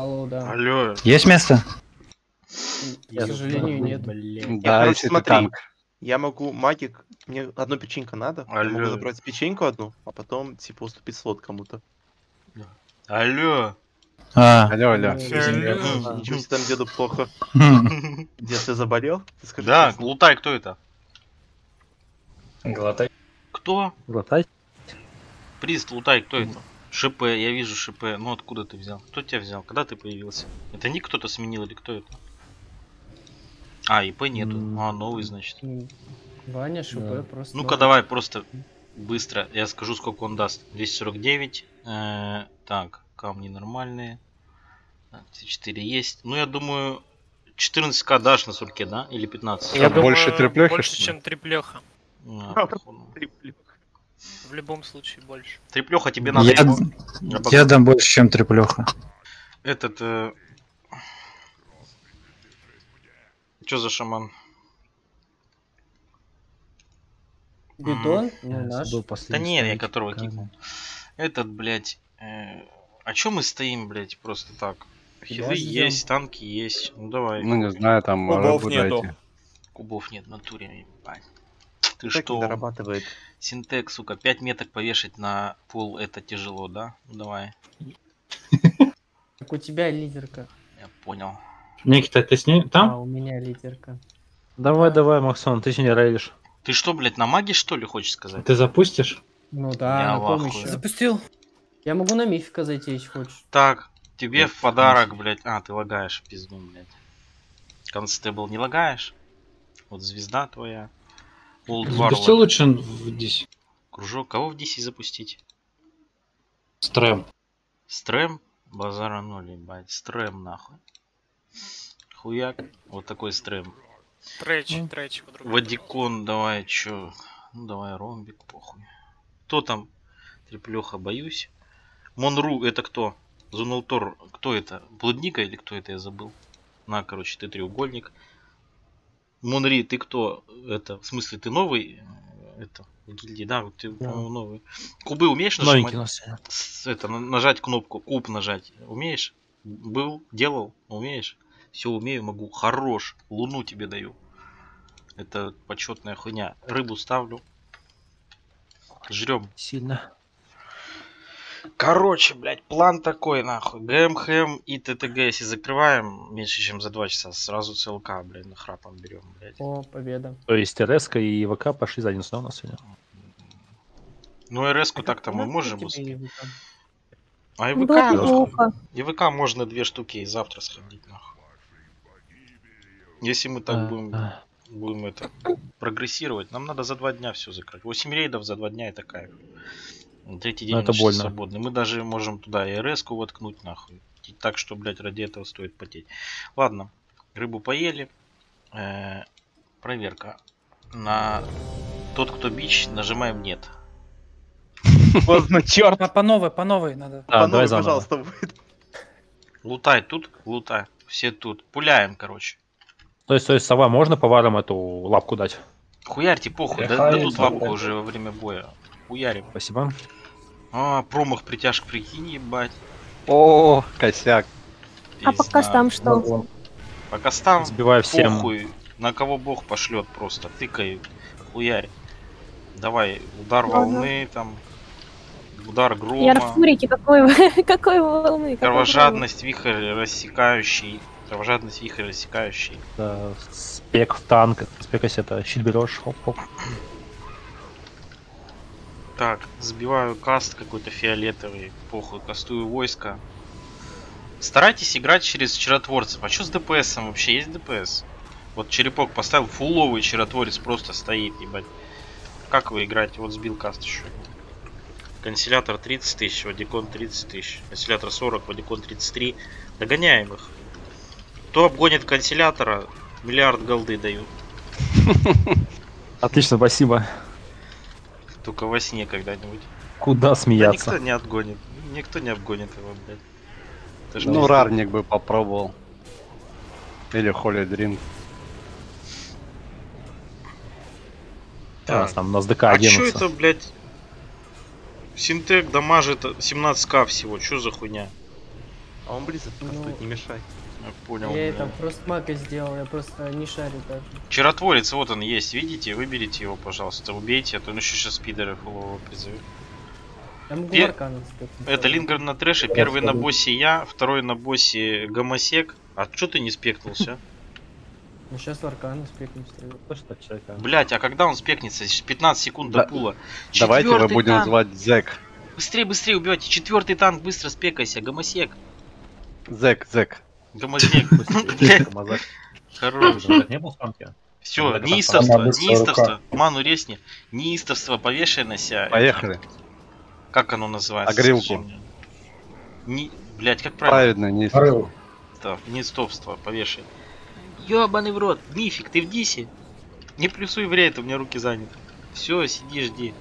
Алло, да. Алло. Есть место? К сожалению, нет. Да, короче, если ты смотри. танк. Я могу магик, мне одну печеньку надо. Я могу Алло. забрать печеньку одну, а потом, типа, уступить слот кому-то. Алло. Алло, алло. Ничего себе там деду плохо. Дед, ты заболел? Ты скажи Да, честно. Лутай, кто это? Глотай. Кто? Глотай. Прист, Лутай, кто это? ШП, я вижу ШП. Ну откуда ты взял? Кто тебя взял? Когда ты появился? Это ник кто-то сменил или кто это? А, ИП нету. А, новый, значит. Ваня, ШП Да. просто... Ну-ка давай просто быстро. Я скажу, сколько он даст. 249. Так, камни нормальные. 4 есть. Ну я думаю, 14к дашь на сурке, да? Или 15? Я больше треплёхи, больше, что ли? чем треплеха. Триплю. В любом случае больше. Треплеха тебе надо. Я дам больше, чем треплеха. Этот... Чё за шаман? Бетон? Ну, наш. Был Да последний нет, я ставить которого камень. кикнул. Этот, блядь... А чё мы стоим, блядь, просто так? Хилы ждём. есть, танки есть. Ну давай. Ну, не знаю, там Кубов рыбу нету. дайте. Кубов нет в натуре, ебать. Ты Так не что? дорабатывает. Синтек, сука, 5 меток повешать на пол это тяжело, да? Ну давай. Так у тебя лидерка. Я понял. Никита, ты с ней А там? у меня лидерка. Давай, давай, Максон, ты же не рейдишь. Ты что, блядь, на маге что ли хочешь сказать? Ты запустишь? Ну да, Я на в помощь. ахуе. Запустил? Я могу на мифика зайти, если хочешь. Так, тебе в подарок, блядь. А, ты лагаешь, пизду, блядь. Констебл не лагаешь? Вот звезда твоя. Old Запусти Warlock. лучше в DC. Кружок. Кого в DC запустить? Стрэм. Стрэм? Базара 0, ебать. Стрэм, нахуй. Хуяк. Вот такой стрэм. Трэч по-другому. Вадикон, давай, чё? Ну, давай, ромбик, похуй. Кто там? Треплёха, боюсь. Монру, это кто? Зунултор, кто это? Блудника или кто это, я забыл. На, короче, ты треугольник. Монри, ты кто? Это, в смысле, ты новый? Это, в гильдии, да, вот ты, по-моему, новый. Кубы умеешь Новенький нажимать? у нас. Это, нажать кнопку, куб нажать. Умеешь? Был, делал, умеешь? Все умею, могу. Хорош. Луну тебе даю. Это почетная хуйня. Рыбу ставлю. Жрем. Сильно. Короче, блядь, план такой, нахуй. ГМХМ и ТТГ, если закрываем меньше, чем за 2 часа, сразу ЦЛК, блядь, нахрапом берем, блядь. О, победа. То есть РСК и ВК пошли за 1 у нас сегодня. Ну, РС-ку так-то мы Нахуй можем тебе успеть. ЕВК? А Ну, было плохо. и ВК можно 2 штуки и завтра сходить, нахуй. Если мы так будем это прогрессировать, нам надо за 2 дня все закрыть. 8 рейдов за 2 дня это кайф. Третий день это почти больно. свободный. Мы даже можем туда и РС-ку воткнуть, нахуй. И так что, блядь, ради этого стоит потеть. Ладно, рыбу поели. Проверка. На тот, кто бич, нажимаем нет. Поздно, черт. По новой надо. Да, давай заново. Пожалуйста, будет. Лутай тут, лутай. Все тут. Пуляем, короче. То есть сова можно поваром эту лапку дать? Хуярьте, похуй. Дадут лапку уже во время боя. Хуярим. Спасибо. А, промах притяжка, прикинь, ебать. О, косяк. А по костам что? По костам Сбиваю всем. похуй. На кого бог пошлет просто. Тыкай, хуярь. Давай, удар волны, там. Удар грома. Я в фурите, какой волны? Кровожадность, вихрь рассекающий. Кровожадность, вихрь рассекающий. Да, спек в танк. Спек, если это щит берешь. Хоп-хоп. Так, сбиваю каст какой-то фиолетовый. Похуй, кастую войско. Старайтесь играть через чаротворцев. А что с ДПСом вообще? Есть ДПС? Вот черепок поставил, фуловый чаротворец просто стоит, ебать. Как вы играете? Вот сбил каст еще. Консилятор 30 тысяч, Вадикон 30 тысяч. Консилятор 40, Вадикон 33. Догоняем их. Кто обгонит консилятора, миллиард голды дают. Отлично, спасибо. Только во сне когда-нибудь. Куда Да смеяться? никто не отгонит. Никто не обгонит его, блядь. Это ж Ну, пизда. рарник бы попробовал. Или Холли Дринг. У нас там на СДК А чё 11. это, блядь? Синтек дамажит 17к всего. Чё за хуйня? А он близок, Ну. кастует, не мешай. Я понял. Я бля. это просто мака сделал, я просто не шарю даже. Чаротворец, вот он есть, видите? Выберите его, пожалуйста. Убейте, а то он еще сейчас спидеров его призовет. Я могу Где- аркана спекнуть. Это Лингер на трэше. Первый на боссе я, второй на боссе Гомосек. А чё ты не спекнулся? Ну сейчас в аркана спекнуть стрелять. Что так человека? Блять, а когда он спекнется? 15 секунд до Да- пула. Давайте мы Четвёртый будем танк. звать Зэк. Быстрее, быстрее убивайте. Четвертый танк, быстро спекайся. Гомосек. Зэк. Гомосек. Блядь, Мазак. хорош. Не был в танке? Все, Так, неистовство, она быстрая неистовство. Ману резни. Неистовство, повешай на себя. Поехали. Как оно называется? Огрелку. Скажи мне. Не... Блять, как правильно? Правильно, не Рыл. Неистовство, повешай. Ёбаный в рот. Мифик, ты в дисе? Не плюсуй в рейд, у меня руки заняты. Все, сиди, жди.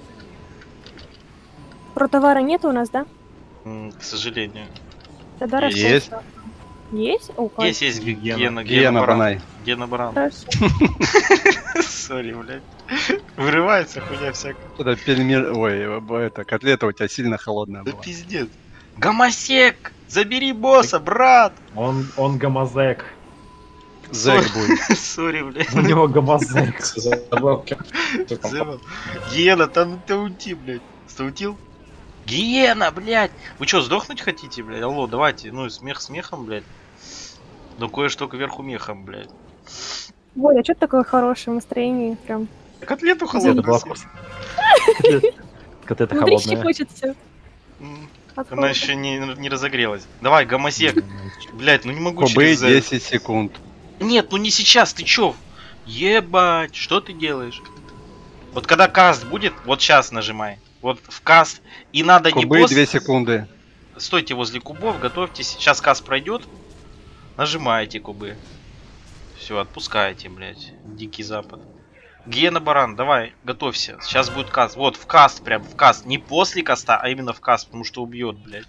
Про товара нет у нас, да? К сожалению. Тогда Есть. расскажи. Есть? О, кайф. Есть Гена. Гена Банай. Гена Баран. Хорошо. Сори, блядь. Вырывается хуйня всякая. Это пельмень... Ой, это котлета у тебя сильно холодная Да была. пиздец. Гомосек! Забери босса, брат! Он гомозек. Зэк будет. Сори, блядь. У него гомозек. Забавки. Забыл. Гиена, там таунти, блядь. Стаутил? Гиена, блядь! Вы что, сдохнуть хотите, блядь? Алло, давайте. Ну, смех смехом, блядь. Но кое-что кверху мехом, блядь. Ой, а что такое хорошее настроение? Прям. Котлету Это холодную. была вкусная. Котлета Внутри холодная. щекочет все. Она еще не разогрелась. Давай, гомосек. Блядь, ну не могу Кубы через... 10 секунд. Нет, ну не сейчас, ты чё? Ебать, что ты делаешь? Вот когда каст будет, вот сейчас нажимай. Вот в каст. И надо не Кубы босс. 2 секунды. Стойте возле кубов, готовьтесь. Сейчас каст пройдет. Нажимаете кубы. Все, отпускаете, блядь. Дикий запад. Гиена Баран, давай, готовься. Сейчас будет каст. Вот, в каст, прям в каст. Не после каста, а именно в каст, потому что убьет, блядь.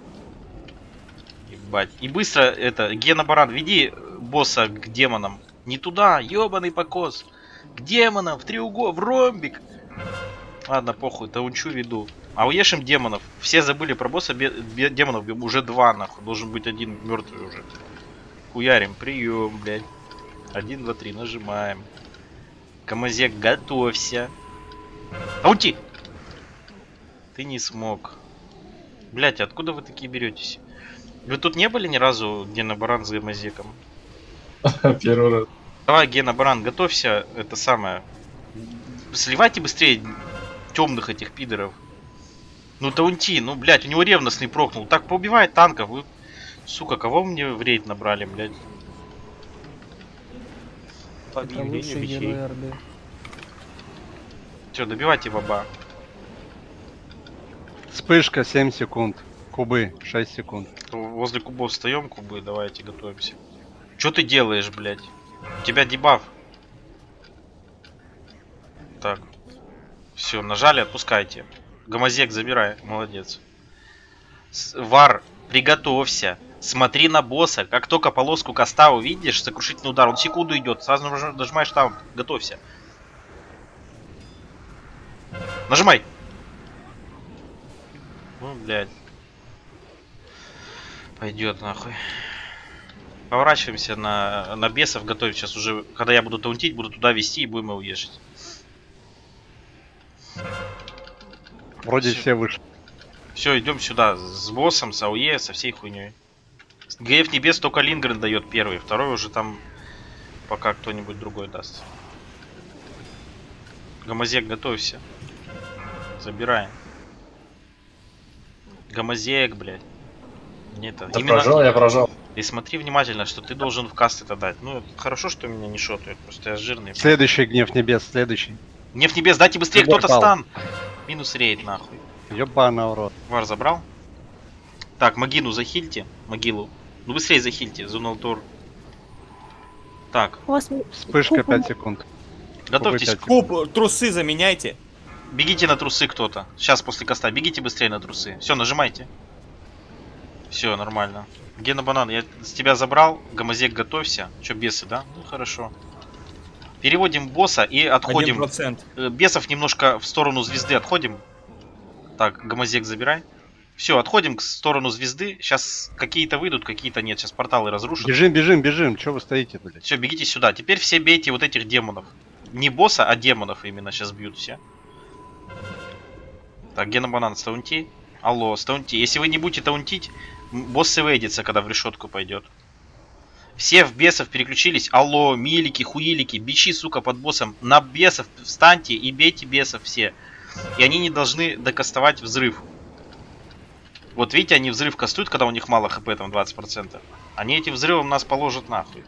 Ебать. И быстро это, Гена Баран, веди босса к демонам. Не туда, ебаный покос. К демонам, в треугол, в ромбик. Ладно, похуй, таунчу веду. А уешим демонов. Все забыли про босса, демонов уже 2, нахуй. Должен быть один мертвый уже. Хуярим, прием, блядь. 1, 2, 3, нажимаем. Гомозек, готовься. Таунти! Ты не смог. Блять, откуда вы такие беретесь? Вы тут не были ни разу, Гена Баран с Гомозеком? Первый раз. Давай, Гена Баран, готовься, это самое. Сливайте быстрее темных этих пидоров. Ну таунти, ну блять, у него ревностный прокнул. Так поубивает танков. Вы, сука, кого мне в рейд набрали, блять? Это лучший герой Орды. Все, добивайте баба. Вспышка 7 секунд. Кубы 6 секунд. Возле кубов встаем, кубы, давайте готовимся. Что ты делаешь, блять? У тебя дебаф. Так. Все, нажали, отпускайте. Гомозек забирай, молодец. Вар, приготовься. Смотри на босса. Как только полоску каста увидишь, сокрушительный удар, он секунду идет. Сразу нажимаешь там, готовься. Нажимай. Ну, блядь. Пойдет нахуй. Поворачиваемся на бесов, готовим. Сейчас уже, когда я буду таунтить, буду туда вести и будем его ешить. Вроде Всё. все вышли. Все, идем сюда с боссом, с АУЕ, со всей хуйней. ГФ Небес только Лингрен дает первый, второй уже там пока кто-нибудь другой даст. Гомозек, готовься. Забираем. Гомозек, блядь. Не это. Я прожал, я прожал. И смотри внимательно, что ты должен в каст это дать. Ну, хорошо, что меня не шотают, просто я жирный. Следующий гнев небес, следующий. Гнев Небес, дайте быстрее, Любой кто-то пал. стан. Минус рейд, нахуй. Ёбана в рот. Вар забрал. Так, Магину захильте. Могилу. Ну быстрее захильте, Зуналтор. Так, У вас Вспышка 5 секунд. готовьтесь. Кубы 5 секунд. Куб, трусы заменяйте. Бегите на трусы кто-то. Сейчас после каста. Бегите быстрее на трусы. Все, нажимайте. Все, нормально. Гена Банан, я с тебя забрал. Гомозек, готовься. Че, бесы, да? Ну хорошо. Переводим босса и отходим. 1%. Бесов немножко в сторону звезды отходим. Так, Гомозек забирай. Все, отходим к сторону звезды. Сейчас какие-то выйдут, какие-то нет. Сейчас порталы разрушат. Бежим, бежим, бежим. Че вы стоите, блядь? Все, бегите сюда. Теперь все бейте вот этих демонов. Не босса, а демонов именно сейчас бьют все. Так, Генобанан, стаунти. Алло, стаунти. Если вы не будете таунтить, босс сэвэдится, когда в решетку пойдет. Все в бесов переключились. Алло, милики, хуилики, бичи, сука, под боссом. На бесов встаньте и бейте бесов все. И они не должны докастовать взрыв. Вот видите, они взрыв кастуют, когда у них мало хп, там 20%. Они этим взрывом нас положат нахуй.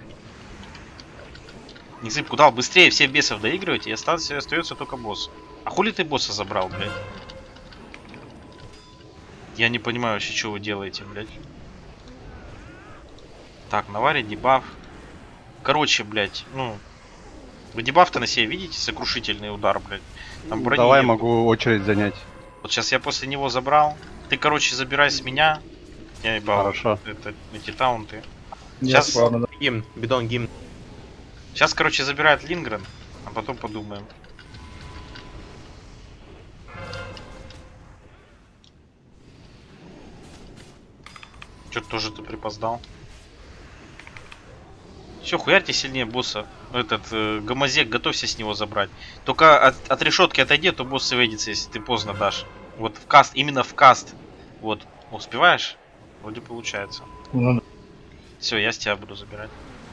Незыб, куда быстрее все бесов доигрывайте, и остается только босс. А хули ты босса забрал, блядь? Я не понимаю вообще, что вы делаете, блядь. Так, наварить дебаф. Короче, блядь, ну... Вы дебаф-то на себе видите? Сокрушительный удар, блядь. Там брони Давай, нет. могу очередь занять. Вот сейчас я после него забрал. Ты, короче, забирай с меня. Я ебал. Хорошо. Это эти таунты. Я Сейчас, ладно, Гимн, бидон, гимн. сейчас, короче, забирает Лингрен, а потом подумаем. Чё-то тоже ты припоздал. Все, хуярьте сильнее босса. Этот гомозек, готовься с него забрать. Только от решетки отойди, а то босс выйдется, если ты поздно дашь. Вот в каст, именно в каст. Вот, успеваешь? Вроде получается. ну, Все, я с тебя буду забирать.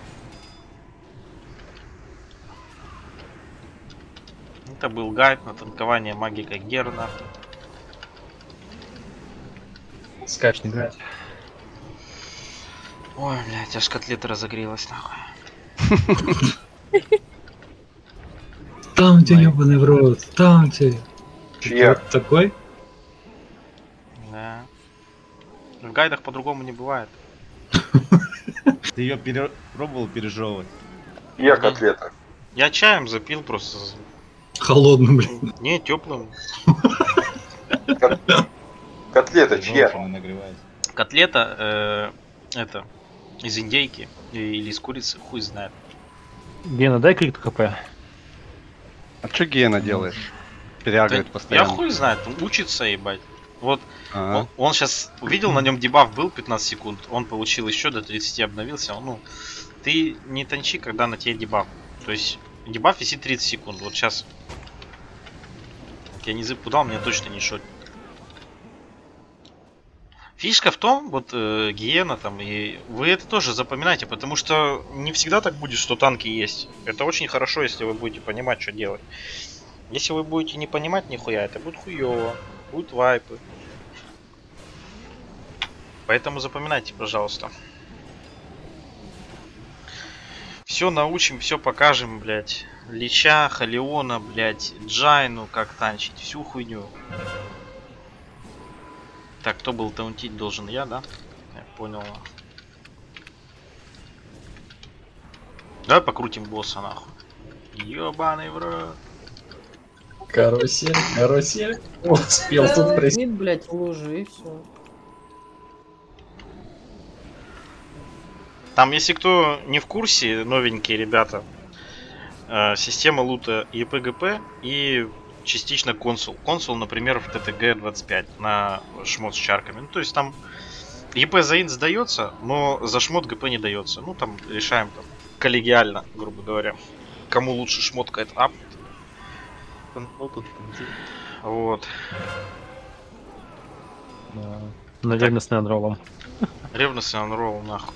Это был гайд на танкование магика Герна. скач не играть. Ой, блядь, аж котлета разогрелась, нахуй. Там тебе, ебаный в рот, там тебе. Чья? Вот такой? Да. В гайдах по-другому не бывает. Ты ее пробовал пережевывать? Я котлета. Я чаем запил просто. Холодным, блин. Не, теплым. Котлета Она нагревается. Котлета, это, из индейки или из курицы, хуй знает. Гена, дай крит ХП. А что Гена делаешь? Переагрит Я постоянно. хуй знает, он учится, ебать. Вот Ага. он сейчас увидел, на нем дебаф был 15 секунд, он получил еще до 30, обновился. Ну, ты не танчи, когда на тебе дебаф. То есть дебаф висит 30 секунд. Вот сейчас я не запудал, мне точно не шотит. Фишка в том, вот Гиена там, и вы это тоже запоминайте, потому что не всегда так будет, что танки есть. Это очень хорошо, если вы будете понимать, что делать. Если вы будете не понимать нихуя, это будет хуёво, будут вайпы. Поэтому запоминайте, пожалуйста. Все научим, все покажем, блядь. Лича, Халиона, блядь, Джайну, как танчить, всю хуйню. Так, кто был таунтить должен? Я, да? Я понял. Давай покрутим босса, нахуй. Ёбаный в рот. Карусель, карусель. Успел тут пройти. Мид, блядь, в луже и все. Там, если кто не в курсе, новенькие ребята, система лута ЕПГП и частично консул. Консул, например, в ТТГ-25 на шмот с чарками. Ну, то есть там ЕП за инт сдается, но за шмот ГП не дается. Ну, там решаем там коллегиально, грубо говоря. Кому лучше шмотка это ап. Вот. На ревностный анролом. Ревностный анролл, нахуй.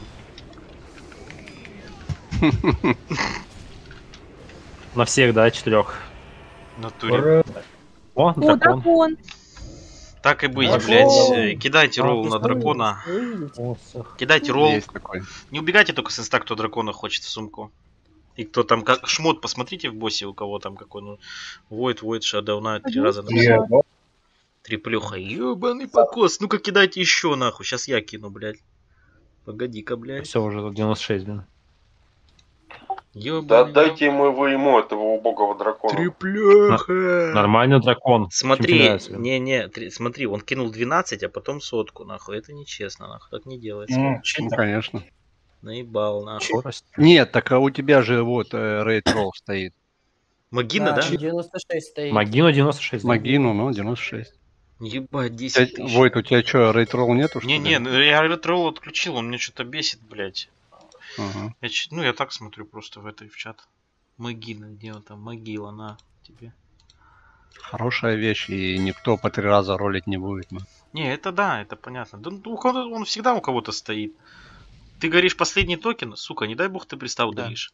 На всех, да, 4. В натуре. О, О, дракон. дракон. Так и быть, Дракон. блядь. Кидайте А, ролл на поставили? дракона. Видите? Кидайте ролл. Есть такой. Не убегайте только с инста, кто дракона хочет в сумку. И кто там, как шмот, посмотрите в боссе, у кого там какой, ну, Void, Shadow Knight 3 раза на триплюха. Ёбаный покос. Ну-ка кидайте еще нахуй. Сейчас я кину, блядь. Погоди-ка, блядь. Все, уже 96, блин. Ёбаный. ему этого убогого дракона. Трипляха. Нормально дракон. Смотри, Чемпионат. смотри, он кинул 12, а потом сотку, нахуй. Это нечестно, нахуй. Так не делается. Ну, конечно. Наебал, нахуй. Скорость. Нет, так а у тебя же вот рейд ролл стоит. Магина, да? 96 стоит. Магину 96. да. Магину, ну, 96. Ебать, 10 тысяч. Войт, у тебя что, рейтролл нету, что ли? Не, ну я ретрол отключил, он мне что-то бесит, блядь. Ага. Ну я так смотрю просто в чат. Могила, где он там? Могила, на тебе. Хорошая вещь, и никто по 3 раза ролить не будет. Ну. Не, это да, это понятно. Да, он всегда у кого-то стоит. Ты говоришь последний токен, сука, не дай бог ты приставу Да. удалишь.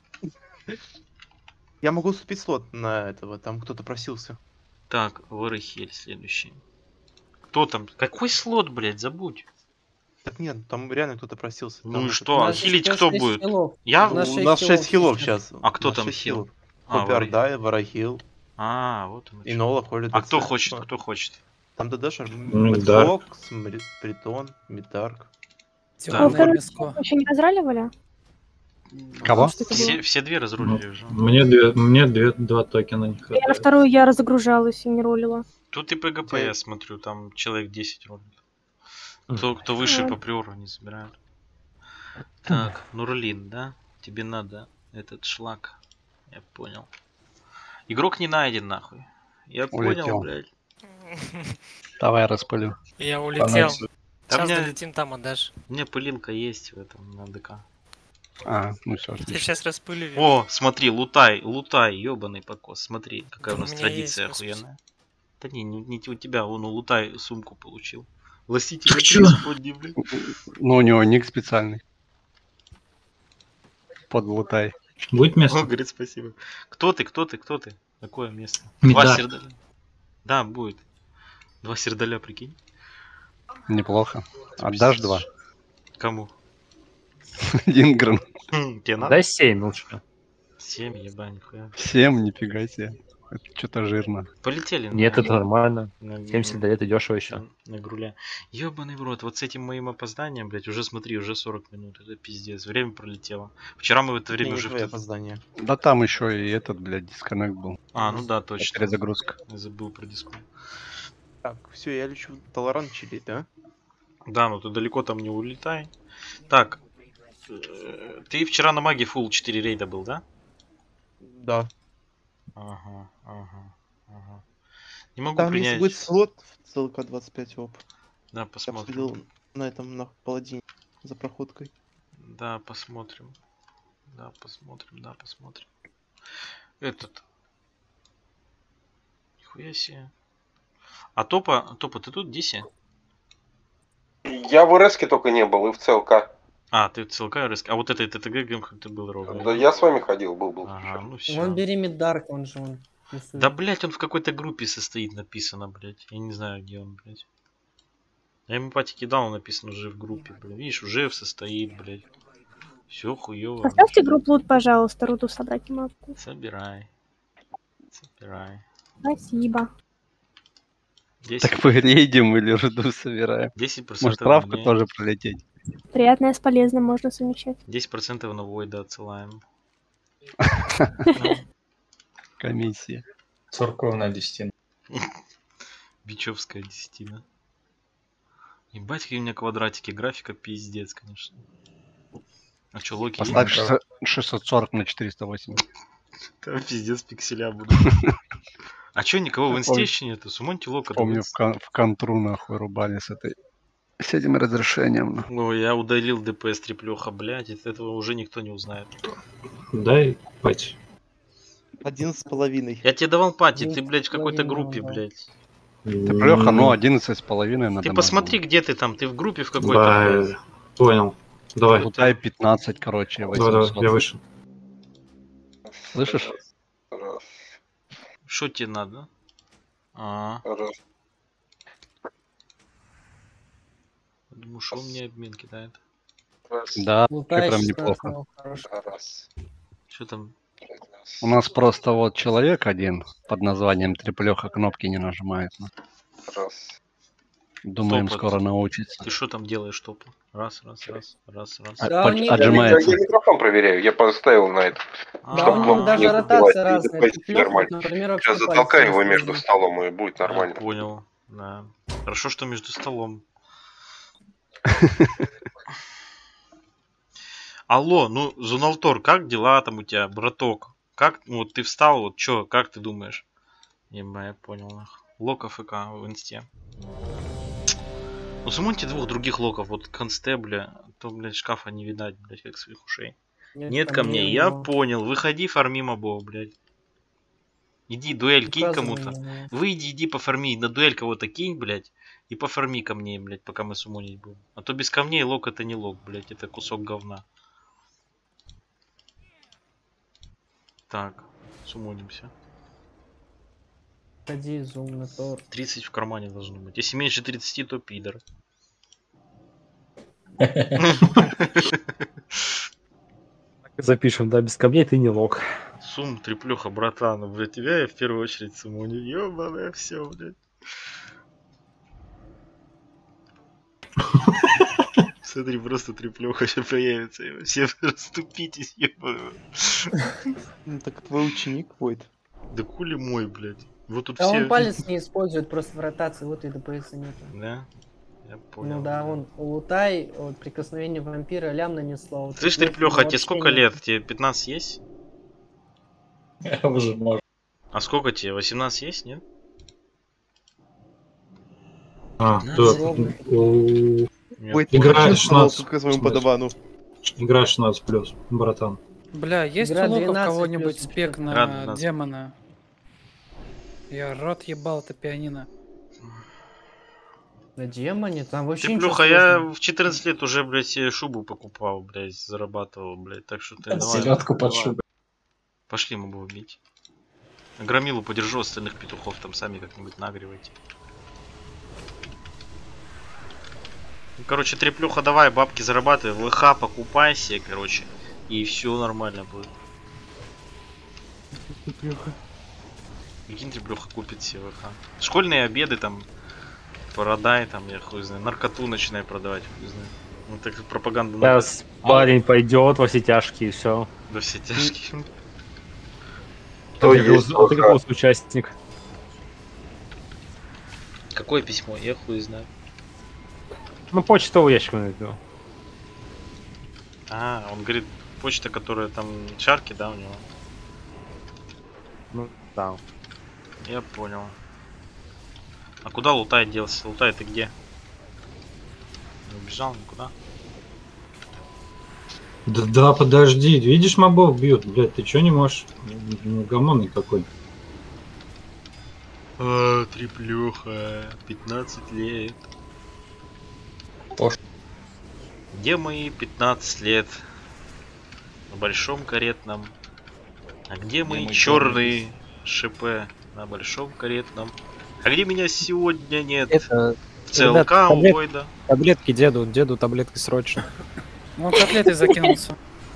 Я могу уступить слот на этого, там кто-то просился. Так, Варахель следующий. Кто там? Какой слот, блядь, забудь. Так нет, там реально кто-то просился. Ну Там и этот- что, а хилить кто будет? Я? У нас 6 хилов сейчас. А кто там хил? Хоппер, Дай, Варахил. Вот он. И Нола ходит. А кто хочет, кто хочет? Там ДДшер. Миддарк. Мэтфокс, Притон, Миддарк. Да. Еще не разраливали? Кого? Что это было? Все две разрулили уже. Мне два токена не Я на хватает. вторую я разогружалась и не ролила. Тут и ПГП, я смотрю, там человек 10 ролит. Кто выше по приору не забирают. Так, Нурлин, да? Тебе надо этот шлак. Я понял. Игрок не найден, нахуй. Я понял, Улетел. блядь. Давай распылю. Я улетел. Там Сейчас мне- долетим, там отдашь. У меня пылинка есть в этом, на ДК. Ну все, Я сейчас распыливаю. О, смотри, лутай, ебаный покос. Смотри, какая Да у нас у меня традиция есть, господи. охуенная. Да не у тебя, он у лутай сумку получил. Властитель Так чё? преисподней, блядь. Ну, у него ник специальный. Подлутай. Будет О, место? говорит, спасибо. Кто ты? Какое место? Мидар. 2 сердаля. Да, будет. 2 сердаля, прикинь. Неплохо. Отдашь 2? Кому? Дингрен. Тебе надо? Дай 7 лучше. 7, ебать, нихуя. 7, нифига себе. Это что-то жирно. Полетели. Нет, это нормально. на- 70 лет и дешево еще. на груля. Ебаный в рот, вот с этим моим опозданием, блядь, уже смотри, уже 40 минут. Это пиздец. Время пролетело. Вчера мы в это время Не уже... твое опоздание. Да там еще и этот, блядь, дисконнект был. Ну да, точно. Перезагрузка. Я забыл про диску. Так, все, я лечу в Толоран чилить, да? Да, ну ты далеко там не улетай. Так. Ты вчера на маге full 4 рейда был, да? Да. Ага. Не могу Там принять. если будет слот в ЦЛК 25 оп. Да, Я посмотрим. обсудил на этом, на паладине, за проходкой. Да, посмотрим. Да, посмотрим. Этот. Нихуя себе. А топа, ты тут, Диси? Я в РСке только не был и в ЦЛК. Ты в ЦЛК РС. А вот этой ТТГ как ты был ровно. Да я с вами ходил, был. Ага, ну все. Вон бери Миддарк, он же он. Да, блять, он в какой-то группе состоит, написано, блять. Я не знаю, где он, блять. Я ему пати кидал, написано уже в группе, блядь. Видишь, уже состоит, блять. Все хуёво. Поставьте группу лут, пожалуйста, руду собрать не могу. Собирай. Спасибо. 10, Так мы рейдим или руду собираем? 10% Может, травку мне. тоже пролететь? Приятное с полезным можно совмещать. 10% на Войда отсылаем. Комиссия. Церковная десятина. Бичевская десятина. Ебать, какие у меня квадратики. Графика пиздец, конечно. А чё, Локи? Поставь 640 на 480. Там пиздец пикселя будут. А чё, никого в инсте еще нету? Сумоньте Лока. Помню, в контру нахуй рубали с этим разрешением. Ой, я удалил ДПС треплёха, блядь, от этого уже никто не узнает. Дай пать. 11,5. Я тебе давал пати, ты, блядь, в какой-то группе, блядь. Треплёха, ну 11,5 надо. Ты посмотри, где ты там, ты в группе в какой-то, Да, блядь. понял. Давай. Лутай 15, короче, Давай, 800. я вышел. Слышишь? Раз. Что тебе надо? Думаю, что он мне обмен кидает. Да, Лутаешь прям 16, неплохо. ну, хорошо. Раз. Что там? У нас просто вот человек один под названием Треплёха кнопки не нажимает. Ну. Раз. Думаем, Стоп, скоро научится. Ты что там делаешь, топу? Раз. Да, у них- Я Отжимается. микрофон проверяю, я поставил на это. Да, у них даже ротация разная. Треплёх, например, вообще Сейчас затолкаю его пальцем между сложно. столом и будет нормально. Понял. Да. Хорошо, что между столом. Алло, ну, Зуналтор, как дела там у тебя, браток? Как, ну, вот ты встал, вот чё, как ты думаешь? Еба, я понял, нахуй. Лок АФК в инсте. Ну, суммоньте двух других локов, вот констебля, то, блядь, шкафа не видать, блядь, как своих ушей. Нет ко мне, я понял, выходи, фарми мобов, блядь. Иди, дуэль кинь кому-то. Выйди, иди пофарми, на дуэль кого-то кинь, блядь, и пофарми камней, блядь, пока мы суммонить будем. А то без камней лок это не лок, блядь, это кусок говна. Так, суммонимся. Ходи, зум на торт. 30 в кармане должно быть. Если меньше 30, то пидор. Запишем, да, без камней ты не лог. Сум, треплюха, братан, блядь, тебя я в первую очередь суммоню. Ёбаное все, блядь. Смотри, просто треплюха сейчас появится. Все расступитесь, ёбаное. Ну так твой ученик будет. Да хули мой, блядь. Вот тут А все... он палец не использует просто в ротации, вот и ДПС нету. Да? Я понял. Ну да, он лутай, от прикосновения вампира лям нанесло. Вот Слышь, тут треплюха, тебе вообще сколько нет. лет? Тебе 15 есть? Уже можно. А сколько тебе? 18 есть, нет? А, Да, да. ровно. Нет. Будет Игра 16. к своему подавану. Игра 16+, братан. Бля, есть Игра у локов 12 кого-нибудь плюс спек Игра на 12. демона? Я рот ебал, это пианино. На демоне, там вообще ничего Треплюха, я сложного. в 14 лет уже, блядь, себе шубу покупал, блядь, зарабатывал, блядь, так что ты давай. Селедку под давай. шубой. Пошли, мы будем бить. Громилу подержу, остальных петухов там сами как-нибудь нагревайте. Ну, короче, треплюха, давай, бабки зарабатывай, ЛХ покупайся, короче, и все нормально будет. Прикинь, треплюха купит себе ЛХ. Школьные обеды там, продай там, я хуй знаю, наркоту начинай продавать, хуй знаю. Ну так пропаганда надо. Сейчас парень пойдет во все тяжкие, все. Да все тяжкие. То Ты есть какой участник? Какое письмо? Я хуй знаю. Ну, почтовый ящик найду. А, он говорит, почта, которая там чарки, да, у него? Ну, да. Я понял. А куда Лутай делся? Лутай ты где? Не убежал никуда? Да, подожди, видишь, мобов бьют, блядь, ты чё не можешь? Гомонный какой. А, треплюха, 15 лет. Пош. Где мои 15 лет? На большом каретном. А где мои мои черные ШП? На большом каретном. А где меня сегодня нет? Это В ЦЛК у таблет- Войда. таблетки деду таблетки срочно. Ну, котлеты закинулся.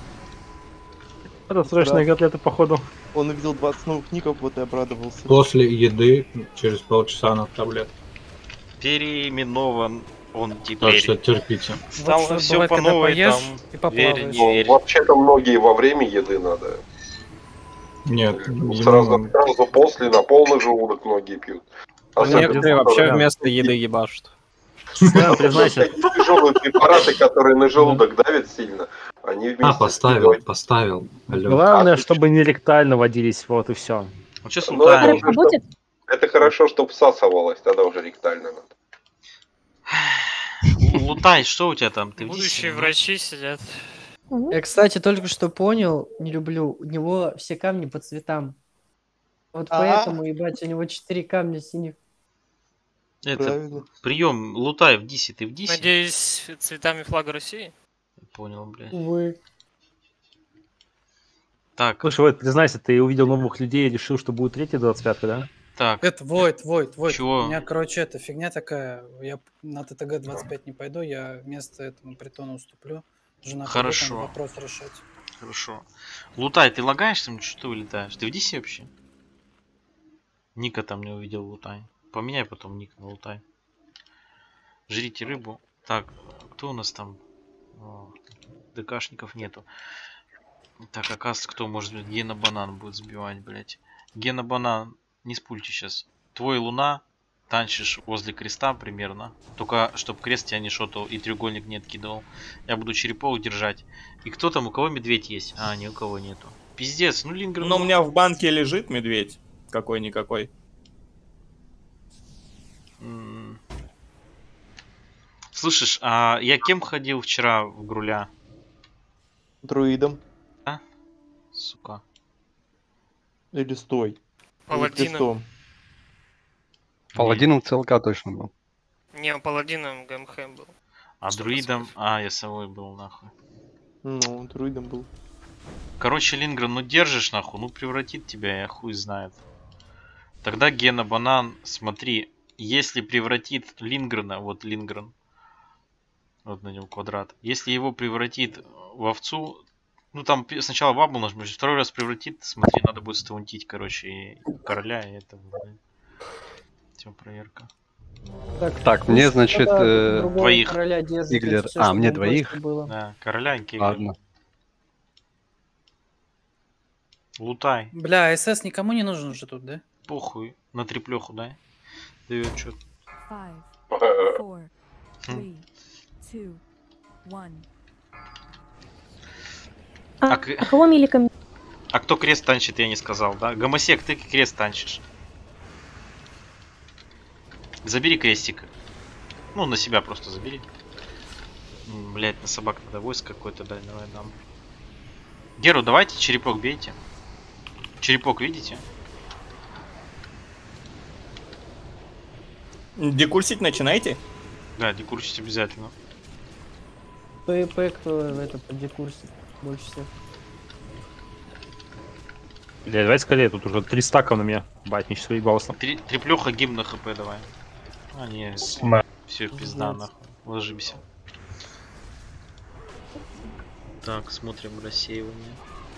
Это срочные котлеты, походу. Он увидел 20 новых ников, вот и обрадовался. После еды через полчаса на таблет. Переименован он Так теперь. что терпите. Стало Вот что все бывает, по когда новой, поешь там, и поплаваешь. Ну, верь. вообще-то многие во время еды надо. Нет, Сразу после на полный желудок многие пьют. некоторые вообще вместо еды ебашут. Да, признайся. Тяжелые препараты, которые на желудок давят сильно, они вместе поставил. Алло. Главное, чтобы не ректально водились, вот и все. Ну сейчас Ну, Лутай. это уже это хорошо, чтобы всасывалось, тогда уже ректально надо. Лутай, что у тебя там? Ты в Будущие Дисе? врачи сидят. Я, кстати, только что понял, не люблю, у него все камни по цветам. Вот поэтому, ебать, у него 4 камня синих. Это Правильно. прием Лутай в Дисе. Ты в Дисе? Надеюсь, цветами флага России? Понял, блядь. Увы. Так, Слушай, Войт, признайся, ты увидел новых людей и решил, что будет третья 25-ка, да? так. Это Войт. Чего? У меня, короче, это фигня такая. Я на ТТГ 25 не пойду, я вместо этому притона уступлю. Жена пойдет, Хорошо. там вопрос решать. Хорошо. Лутай, ты лагаешь там, что вылетаешь? Ты в Дисе вообще? Ника там не увидел Лутай. Поменяй потом ник на Лутай. Жрите рыбу. Так, кто у нас там? О, ДКшников нету. Так, оказывается, кто может быть? Гена Банан будет сбивать, блять. Гена Банан, не спульте сейчас. Твой Луна, танчишь возле креста примерно. Только, чтоб крест тебя не шотал и треугольник не откидывал. Я буду черепов держать. И кто там, у кого медведь есть? А, ни у кого нету. Пиздец, ну Лингер... Но у меня в банке лежит медведь. Какой-никакой. Слышишь, а я кем ходил вчера в Груля? Друидом. А? Сука. Или стой. Или Паладином. крестом. Паладином ЦЛК точно был. Не, паладином ГМХ был. А друидом... А, я совой был, нахуй. Ну, друидом был. Короче, Лингрен, ну держишь, нахуй, ну превратит тебя, я хуй знает. Тогда Гена Банан, смотри, если превратит Лингрена, вот Лингрен, вот на нем квадрат, если его превратит в овцу, ну там сначала бабу нажмешь, второй раз превратит, смотри, надо будет стаунтить, короче, и короля, и это будет. Все, проверка. Так, мне, значит, двоих. Иглер. А, мне двоих? Да, короля и Киглер. Ладно. Лутай. Бля, СС никому не нужен уже тут, да? Похуй. На триплеху дай. Дает что. 5, 4, 3, 2, 1. А кого миликом? А кто крест танчит, я не сказал, да? Гомосек, ты крест танчишь. Забери крестик. Ну, на себя просто забери. Блять, на собак надо войск какой-то дать, давай дам. Геру, давайте черепок бейте. Черепок видите? Декурсить начинаете? Да, декурсить обязательно. ПП, кто это поддекурсит больше всех. Бля, давай скорее, тут уже 3 стака на меня. Бать, мне сейчас выебался. Триплеха гимн на хп давай. А, не, все, пизда, нахуй. Ложимся. Так, смотрим рассеивание.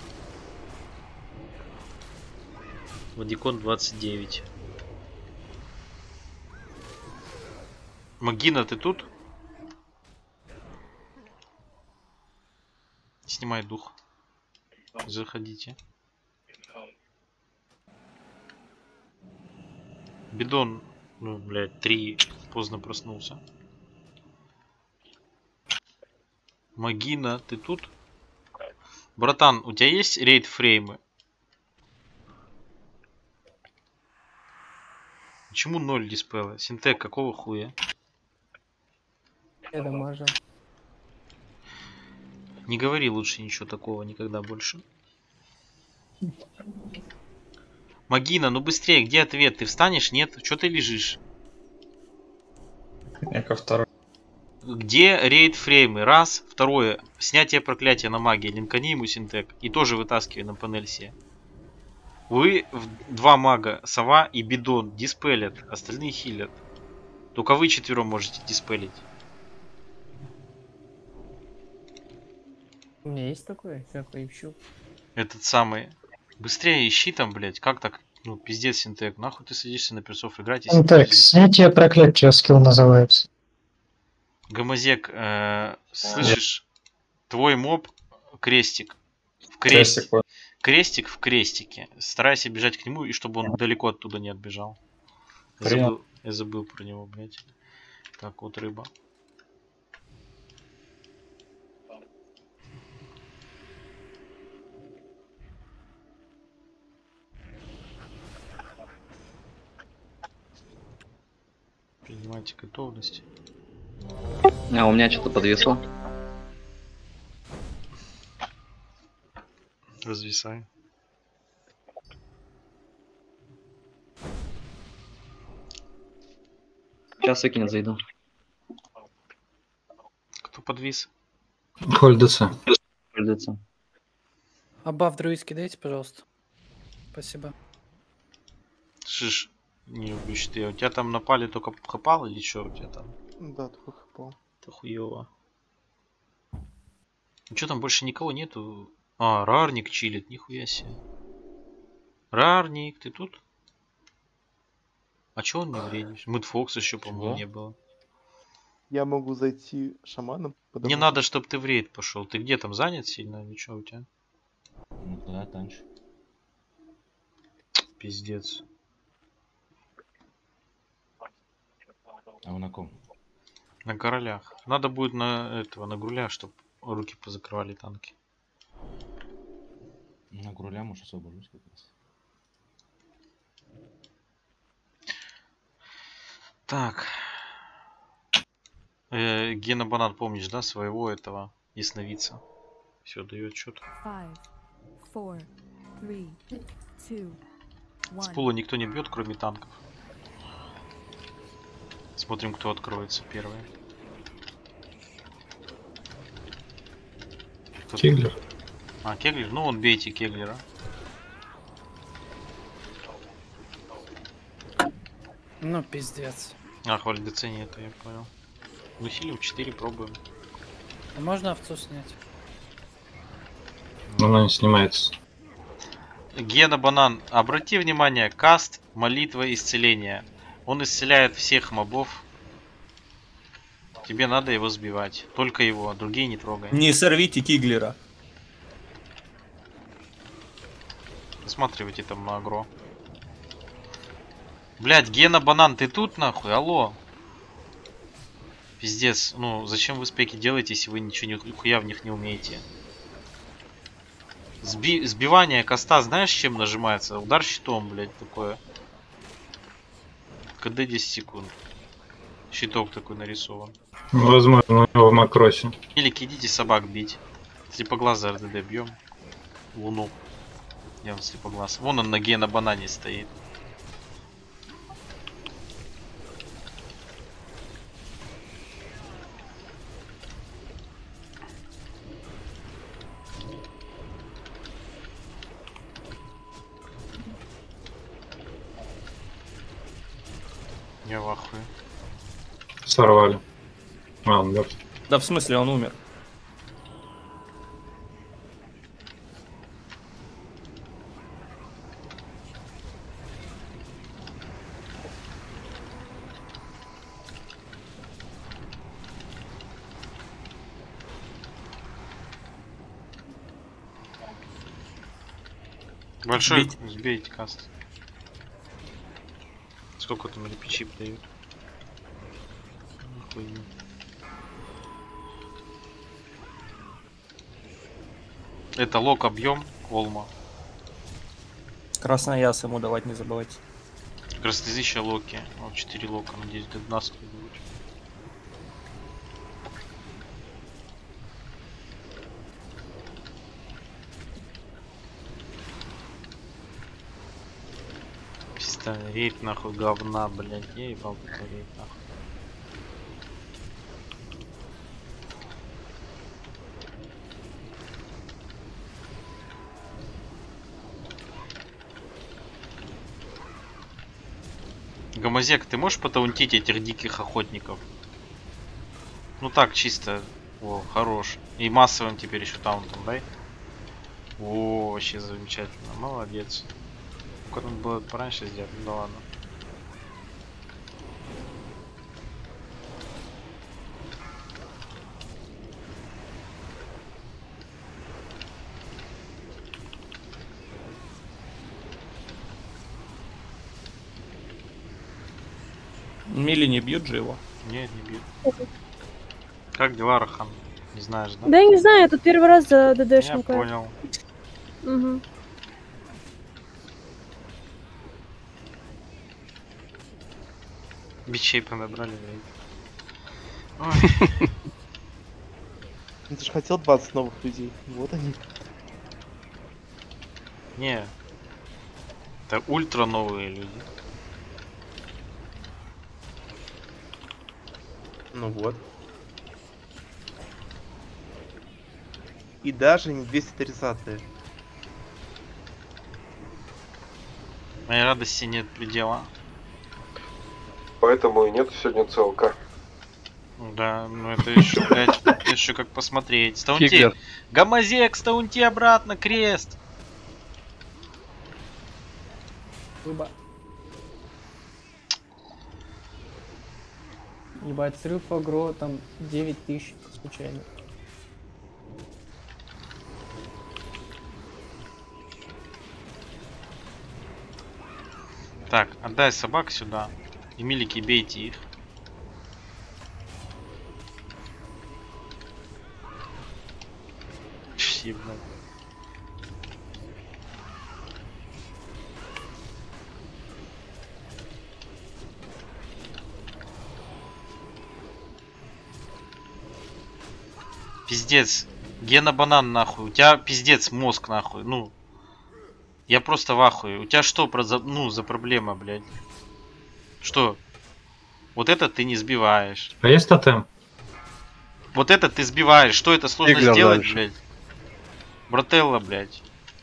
Вадикон 29. Магина, ты тут? Снимай дух. Заходите. Бидон, ну, блядь, 3 поздно проснулся. Магина, ты тут? Братан, у тебя есть рейд фреймы? Почему 0 диспела? Синтек, какого хуя? Я дамажу. Не говори лучше ничего такого никогда больше. Магина, ну быстрее, где ответ? Ты встанешь? Нет? Чё ты лежишь? Я ко второй. Где рейд фреймы? Раз. Второе. Снятие проклятия на магии. Линкани ему синтек. И тоже вытаскивай на панель все. Вы два мага, сова и бидон, диспелят. Остальные хилят. Только вы четвером можете диспелить. У меня есть такое? Я поищу. Этот самый. Быстрее ищи там, блять. Как так? Ну, пиздец, синтек. Нахуй ты садишься на персов играть, если... Так, снятие проклятия скилл называется. Гомозек, слышишь? Твой моб крестик. В крестик. Крестик в крестике. Старайся бежать к нему, и чтобы он далеко оттуда не отбежал. Я забыл про него, блять. Так, вот рыба. Принимайте готовность. А у меня что-то подвисло. Развисай. Сейчас выкинет, зайду. Кто подвис? Хольдеса. Хольдеса. А баф друидский дайте, пожалуйста. Спасибо. Шиш, не убьешь ты. У тебя там напали только хапал или что у тебя там? Да, только хапал. Это хуёво. Ну что там больше никого нету? А, Рарник чилит, нихуя себе. Рарник, ты тут? А чё он не вредишь? Мэтфокс еще, по-моему, не было. Я могу зайти шаманом. Мне надо, чтобы ты в рейд пошел. Ты где там занят сильно или что у тебя? Ну да, танч. Пиздец. А вы на ком? На королях. Надо будет на этого, на груля, чтобы руки позакрывали танки. На груля, может, освобожусь как раз. Так. Гена Банан, помнишь, да, своего этого ясновидца? Все, дает счет. 5, 4, 3, 2, С 1. пула никто не бьет, кроме танков. Смотрим, кто откроется первый. Кеглер. А, Кеглер? Ну, вон бейте Кеглера. Ну, пиздец. А, хвалидецы нет, я понял. Ну, хилим 4, пробуем. А можно овцу снять? Но она не снимается. Гена Банан, обрати внимание, каст, молитва, исцеление. Он исцеляет всех мобов. Тебе надо его сбивать. Только его, другие не трогай. Не сорвите Киглера. Посматривайте там на агро. Блять, Гена Банан, ты тут нахуй? Алло. Пиздец, ну зачем вы спеки делаете, если вы ничего нихуя в них не умеете? Сбивание каста, знаешь, чем нажимается? Удар щитом, блять, такое. КД 10 секунд. Щиток такой нарисован. Возможно, у него в макросе. Или идите собак бить. Слепоглаза РДД бьем. Луну. Я он слепоглаз. Вон он на Гена Банане стоит. Я в ахуе. Сорвали. А, он мертв. Да в смысле он умер? Большой, сбейте каст. Сколько там репичип дают? Охуенно. Это лок объем Олма. Краснояс ему давать не забывайте. Красноязычие локи. Вот 4 лока, надеюсь, до 12 будет. Рейд нахуй говна, блядь, я ебал такой рейд нахуй. Гомозек, ты можешь потаунтить этих диких охотников? Ну так, чисто. О, хорош. И массовым теперь еще таунтом, дай. О, вообще замечательно. Молодец. Надо было пораньше сделать, ну да ладно. Мили не бьют же его? Нет, не бьют. Как дела, Рахан? Не знаешь, да? Да я не знаю, я тут первый раз за ДДшника. Я понял. Угу. Бичей понабрали, блядь. Ты же хотел 20 новых людей. Вот они. Не. Это ультра новые люди. Ну вот. И даже не 230-е. Моей радости нет предела. Поэтому и нет сегодня ЦЛК. Да, ну это еще, блядь, еще как посмотреть. Стаунти! Киглер. Гомозек, стаунти обратно, крест! Выба. Ебать, срыв агро, там 9000 случайно. Так, отдай собак сюда. И милики, бейте их. Ебать. Пиздец. Гена банан нахуй. У тебя пиздец мозг нахуй. Ну. Я просто в ахуе. У тебя что за проблема, блядь? Что? Вот это ты не сбиваешь. А есть тотем? Вот это ты сбиваешь. Что это сложно Иглер сделать, дальше. блядь? Брателло, блядь.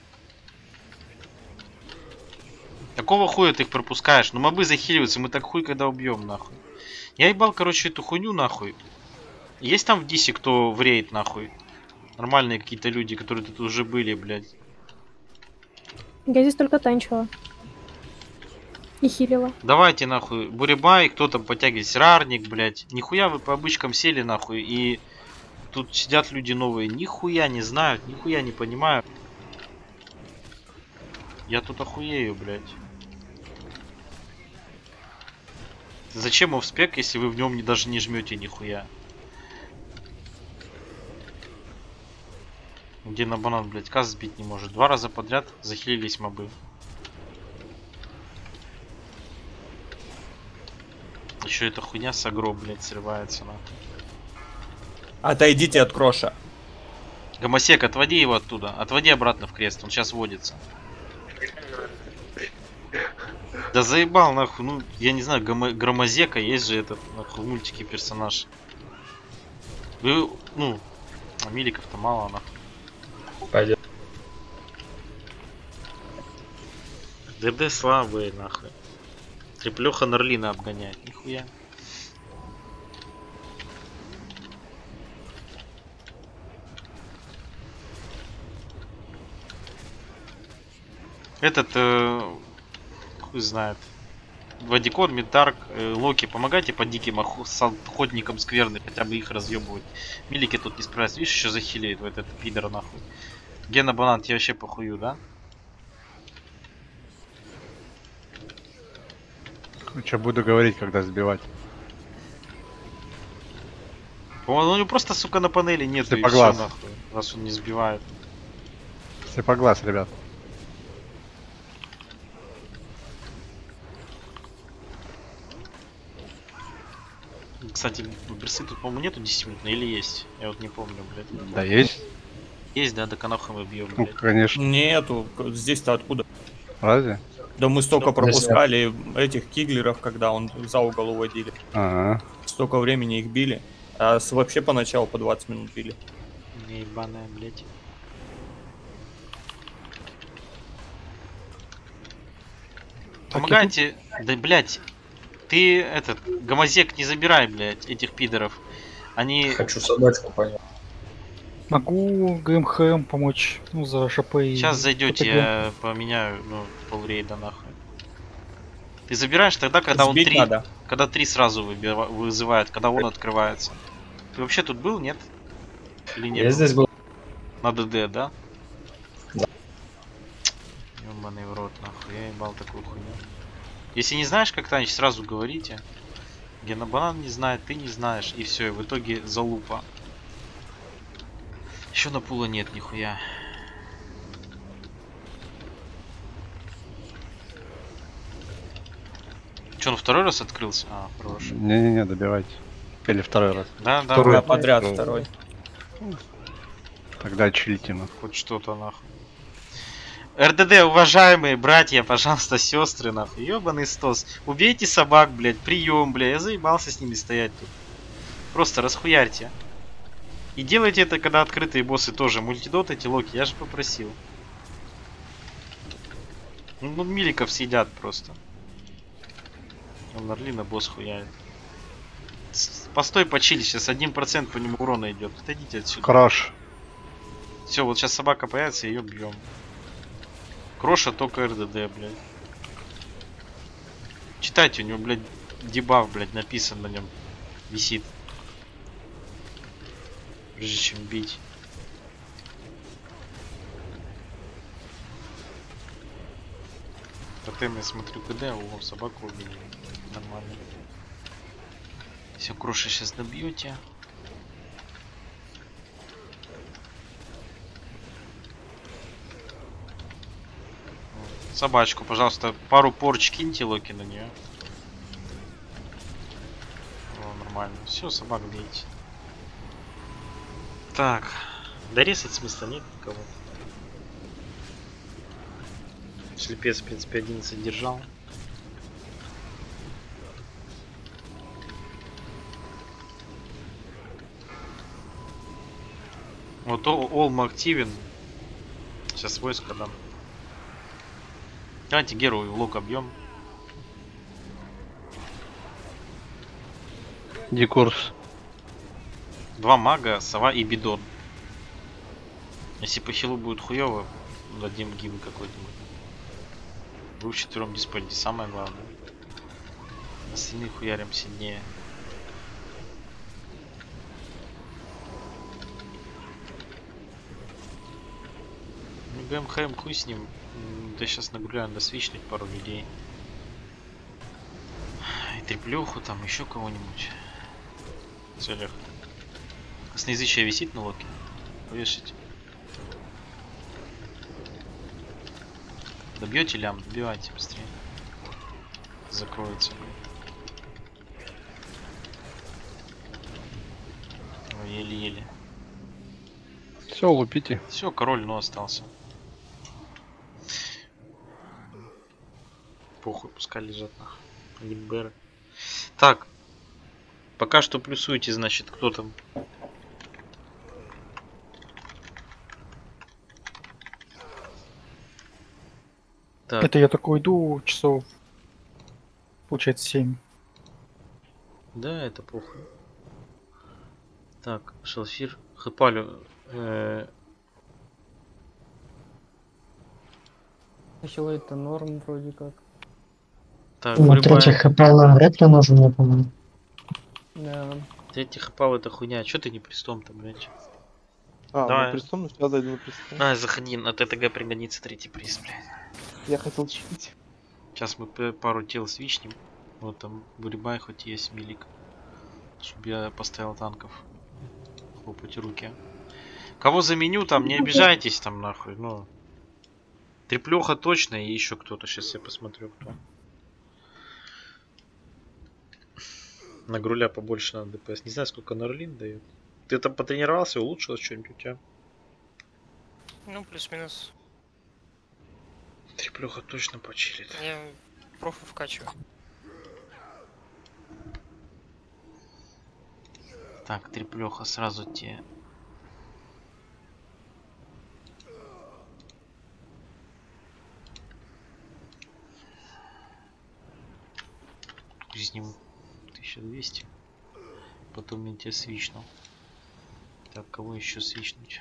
Какого хуя ты их пропускаешь? Ну мобы захиливаются, мы так хуй когда убьем, нахуй. Я ебал, короче, эту хуйню, нахуй. Есть там в Дисе кто в рейд, нахуй? Нормальные какие-то люди, которые тут уже были, блядь. Я здесь только танчила. И хилила. Давайте, нахуй, Буребай, кто там подтягивает, Рарник, блядь. Нихуя вы по обычкам сели, нахуй, и тут сидят люди новые. Нихуя не знают, нихуя не понимают. Я тут охуею, блядь. Зачем офспек, если вы в нем даже не жмете нихуя? Где на банан, блядь, каз сбить не может. 2 раза подряд захилились мобы. Еще эта хуйня с агро, блядь, срывается, нахуй. Отойдите от Кроша. Гомосек, отводи его оттуда. Отводи обратно в крест, он сейчас водится. Да заебал, нахуй, ну, я не знаю, Громозека, есть же этот, нахуй, в мультике персонаж. Вы, ну, миликов-то мало, нахуй. Пойдет. ДД слабые, нахуй. Треплёха Нарлина обгоняет, нихуя. Этот, хуй знает. Вадикон, Митарк, Локи, помогайте по диким охотникам скверны, хотя бы их разъебывать. Милики тут не справляются. Видишь, еще захилеет в этот пидор, нахуй. Гена банан, тебе вообще похую, да? Что буду говорить, когда сбивать? У него просто, сука, на панели нет, и Слепоглаз. всё, нахуй, раз он не сбивает. Слепоглаз, ребят. Кстати, берсы тут, по-моему, нету 10 минут, или есть? Я вот не помню, блядь. Да есть. Есть, да, до канаха мы бьем, Ну, блядь. конечно. Нету. Здесь-то откуда? Разве? Да мы столько пропускали этих киглеров, когда он за угол уводили. Ага. Столько времени их били. А вообще поначалу по 20 минут били. Не ебаная, блядь. Помогайте. Да, блядь. Ты, этот, Гомозек, не забирай, блядь, этих пидоров. Они... Хочу собачку понять. Могу ГМХМ помочь, ну, за ШП и... Сейчас зайдете, я поменяю, ну, полрейда, нахуй. Ты забираешь тогда, когда Сбить он 3... надо. Когда 3 сразу вызывает, когда он открывается. Ты вообще тут был, нет? Или нет? Я здесь был. На ДД, да? Да. Ёбаный в рот, нахуй, я ебал такую хуйню. Если не знаешь, как танчить, сразу говорите. Генобанан не знает, ты не знаешь, и все, и в итоге залупа. Еще на пула нет, нихуя. Че, он второй раз открылся? А, хорош. Не-не-не, добивайте. Или второй раз. Да, да, Второй да. подряд, второй. Тогда чилите, ну. Хоть что-то, нахуй. РДД, уважаемые братья, пожалуйста, сестры, нахуй. Ёбаный стос. Убейте собак, блядь, прием, блядь. Я заебался с ними стоять тут. Просто расхуярьте. И делайте это, когда открытые боссы тоже. Мультидот эти локи, я же попросил. Ну, миликов съедят просто. Он Орлина босс хуяет. Постой, почили, сейчас 1% по нему урона идет. Отойдите отсюда. Крош. Все, вот сейчас собака появится, ее бьем. Кроша только РДД, блядь. Читайте, у него, блядь, дебаф, блядь, написан на нем. Висит. Прежде чем бить. Тотем, я смотрю, КД, о, собаку убили. Нормально. Все, Кроша сейчас добьете. Собачку, пожалуйста, пару порч киньте локи на нее. О, нормально. Все, собак бейте. Так, дорезать смысла нет никого. Слепец, в принципе, 11 держал. Вот Олм активен. Сейчас войско дам. Давайте Геру лук объем. Дикурс. 2 мага, сова и бидон. Если по хилу будет хуёво, дадим гибы какой-нибудь. Вы в 4 диспельте, самое главное. Остальные хуярим сильнее. Ну, ГМХМ хуй с ним. Да сейчас нагуляю, надо свичнуть пару людей. И треплюху, там еще кого-нибудь. В целях. Косноязычие висит на локе. Повешайте. Добьете лям, добивайте быстрее. Закроется. Ой, еле-еле. Все, лупите. Все, король, но остался. Похуй, пускай лежат нахуй. Один БР. Так. Пока что плюсуйте, значит, кто там. Так. Это я такой иду часов, получается, 7. Да, это похуй. Так, Шалфир. Хэпалю. Еще это норм вроде как. Так, Ну, третий хэпал нам вряд ли нужен, я по-моему. Да. Третий хэпал это хуйня. Че ты не престом-то, блядь? А, давай. на престом, ну сейчас зайду на престом. А, заходи, на ТТГ пригодится третий приз, блядь. Я хотел чить. Сейчас мы пару тел свичнем. Вот там Бурибай хоть есть милик. Чтобы я поставил танков. Хлопать руки. Кого заменю там, не обижайтесь там нахуй, ну. Треплёха точно и еще кто-то. Сейчас я посмотрю кто. На груля побольше надо ДПС. Не знаю, сколько Норлин дает. Ты там потренировался, улучшилось что-нибудь у тебя? Ну, плюс-минус. Треплёха точно почилит. Я профу вкачиваю. Так, треплёха сразу те. С ним 1200. Потом я тебя свичну. Так, кого еще свичнуть?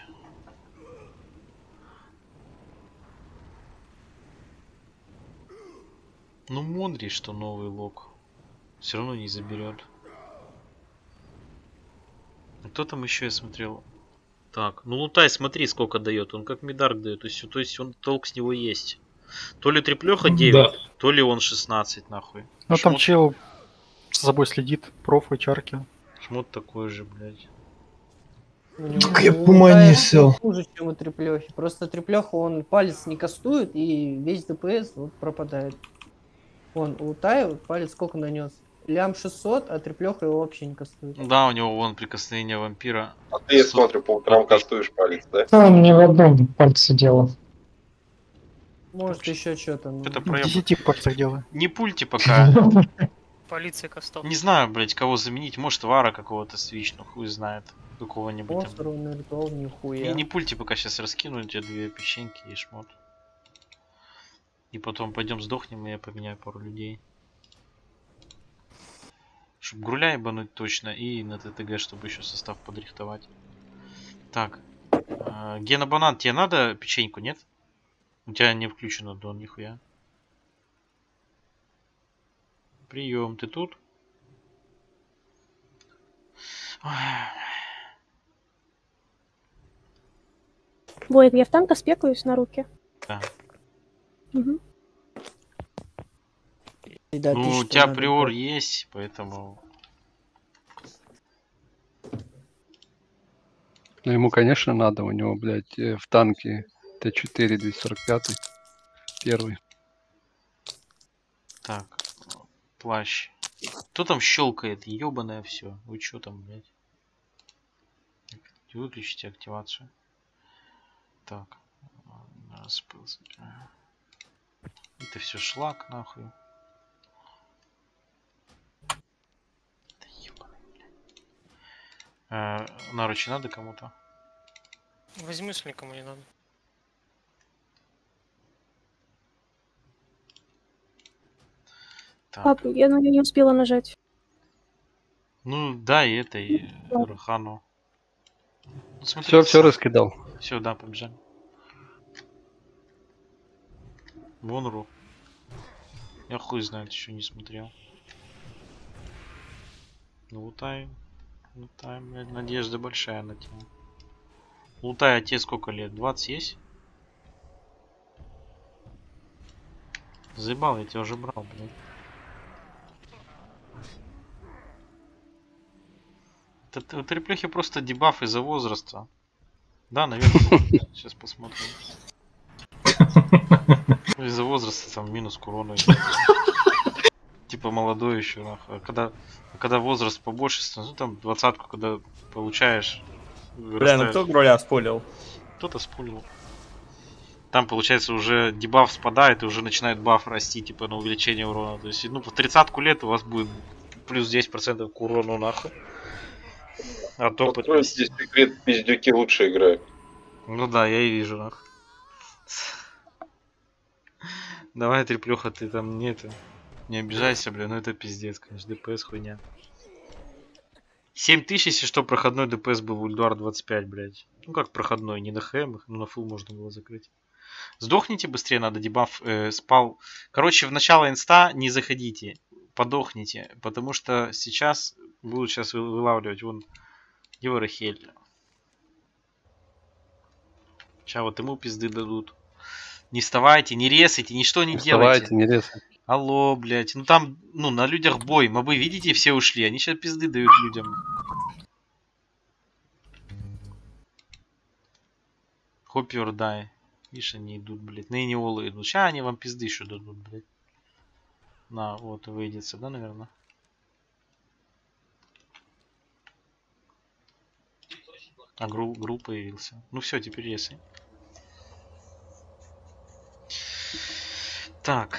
Ну, Монри, что новый лог. Все равно не заберет. Кто там еще я смотрел? Так, ну Лутай, смотри, сколько дает. Он как Мидарк дает. То есть он толк с него есть. То ли треплеха 9, да. То ли он 16, нахуй. Ну Шмот... там чел за собой следит, профы, чарки. Шмот такой же, блядь. Так я по мане сел. Хуже, чем у треплехи. Просто треплеха он палец не кастует и весь ДПС вот пропадает. Он у Лутая вот палец сколько нанес? Лям 600, а треплеха его вообще не кастует. Да, у него вон прикосновение вампира. А ты, я смотрю, по утрам кастуешь палец, да? А, мне в одном пальце дело. Может еще что-то. Ну. Это проеб... 10 пальцах дело. Не пульте пока. Полиция кастов. Не знаю, блять, кого заменить. Может, Вара какого-то свичну, хуй знает. Какого-нибудь. Не пульте, пока сейчас раскину эти 2 печеньки и шмот. И потом пойдем сдохнем, и я поменяю пару людей. Чтобы груля ебануть точно, и на ТТГ, чтобы еще состав подрихтовать. Так. Гена Банан, тебе надо печеньку, нет? У тебя не включено, Дон, нихуя. Прием, ты тут? Войт, я в танка спекаюсь на руки. Да. Угу. Ну, у тебя приор есть, поэтому... Ну, ему, конечно, надо. У него, блядь, в танке Т4 245 первый. Так, плащ. Кто там щелкает? Ёбаное все. Вы чё там, блядь? Выключите активацию. Так. Распыл забираю. Это все шлак, нахуй. Да ебаный, блядь. Наручи надо кому-то? Возьми, если никому не надо. Так. Пап, я на нее не успела нажать. Ну да, и это, и Рахану. Ну, Все раскидал. Все, да, побежали. Вонру. Я хуй знает, еще не смотрел. Ну, лутай, блядь, надежда большая на тебя. Лутай, а тебе сколько лет? 20 есть? Заебал, я тебя уже брал, блядь. У треплехи просто дебаф из-за возраста. Да, наверное. Сейчас посмотрим. Из-за возраста там минус к урону. Типа молодой еще, нахуй. Когда возраст побольше, ну там 20-ку, когда получаешь. Бля, ну кто гроля спулил? Кто-то спулил. Там получается уже дебаф спадает и уже начинает баф расти, типа на увеличение урона. То есть, ну, в 30-ку лет у вас будет плюс 10% к урону, нахуй. А то Открой здесь секрет, пиздюки лучше играют. Ну да, я и вижу, нахуй. Давай, треплеха, ты там не обижайся, бля, ну это пиздец, конечно, ДПС хуйня. 7000, если что, проходной ДПС был в Ульдуар 25, блядь. Ну как проходной, не на ХМ, но на фул можно было закрыть. Сдохните быстрее, надо дебаф спал. Короче, в начало инста не заходите, подохните, потому что сейчас будут вылавливать, вон, Еврохель. Сейчас вот ему пизды дадут. Не вставайте, не резайте, ничто не делайте. Не резайте. Алло, блядь. Ну там, ну, на людях бой. Мобы, видите, все ушли. Они сейчас пизды дают людям. Хоппер, дай. Видишь, они идут, блядь. Нейниолы идут. Сейчас они вам пизды еще дадут, блядь. На, вот, выйдет сюда, наверное. А гру появился. Ну все, теперь резай. Так.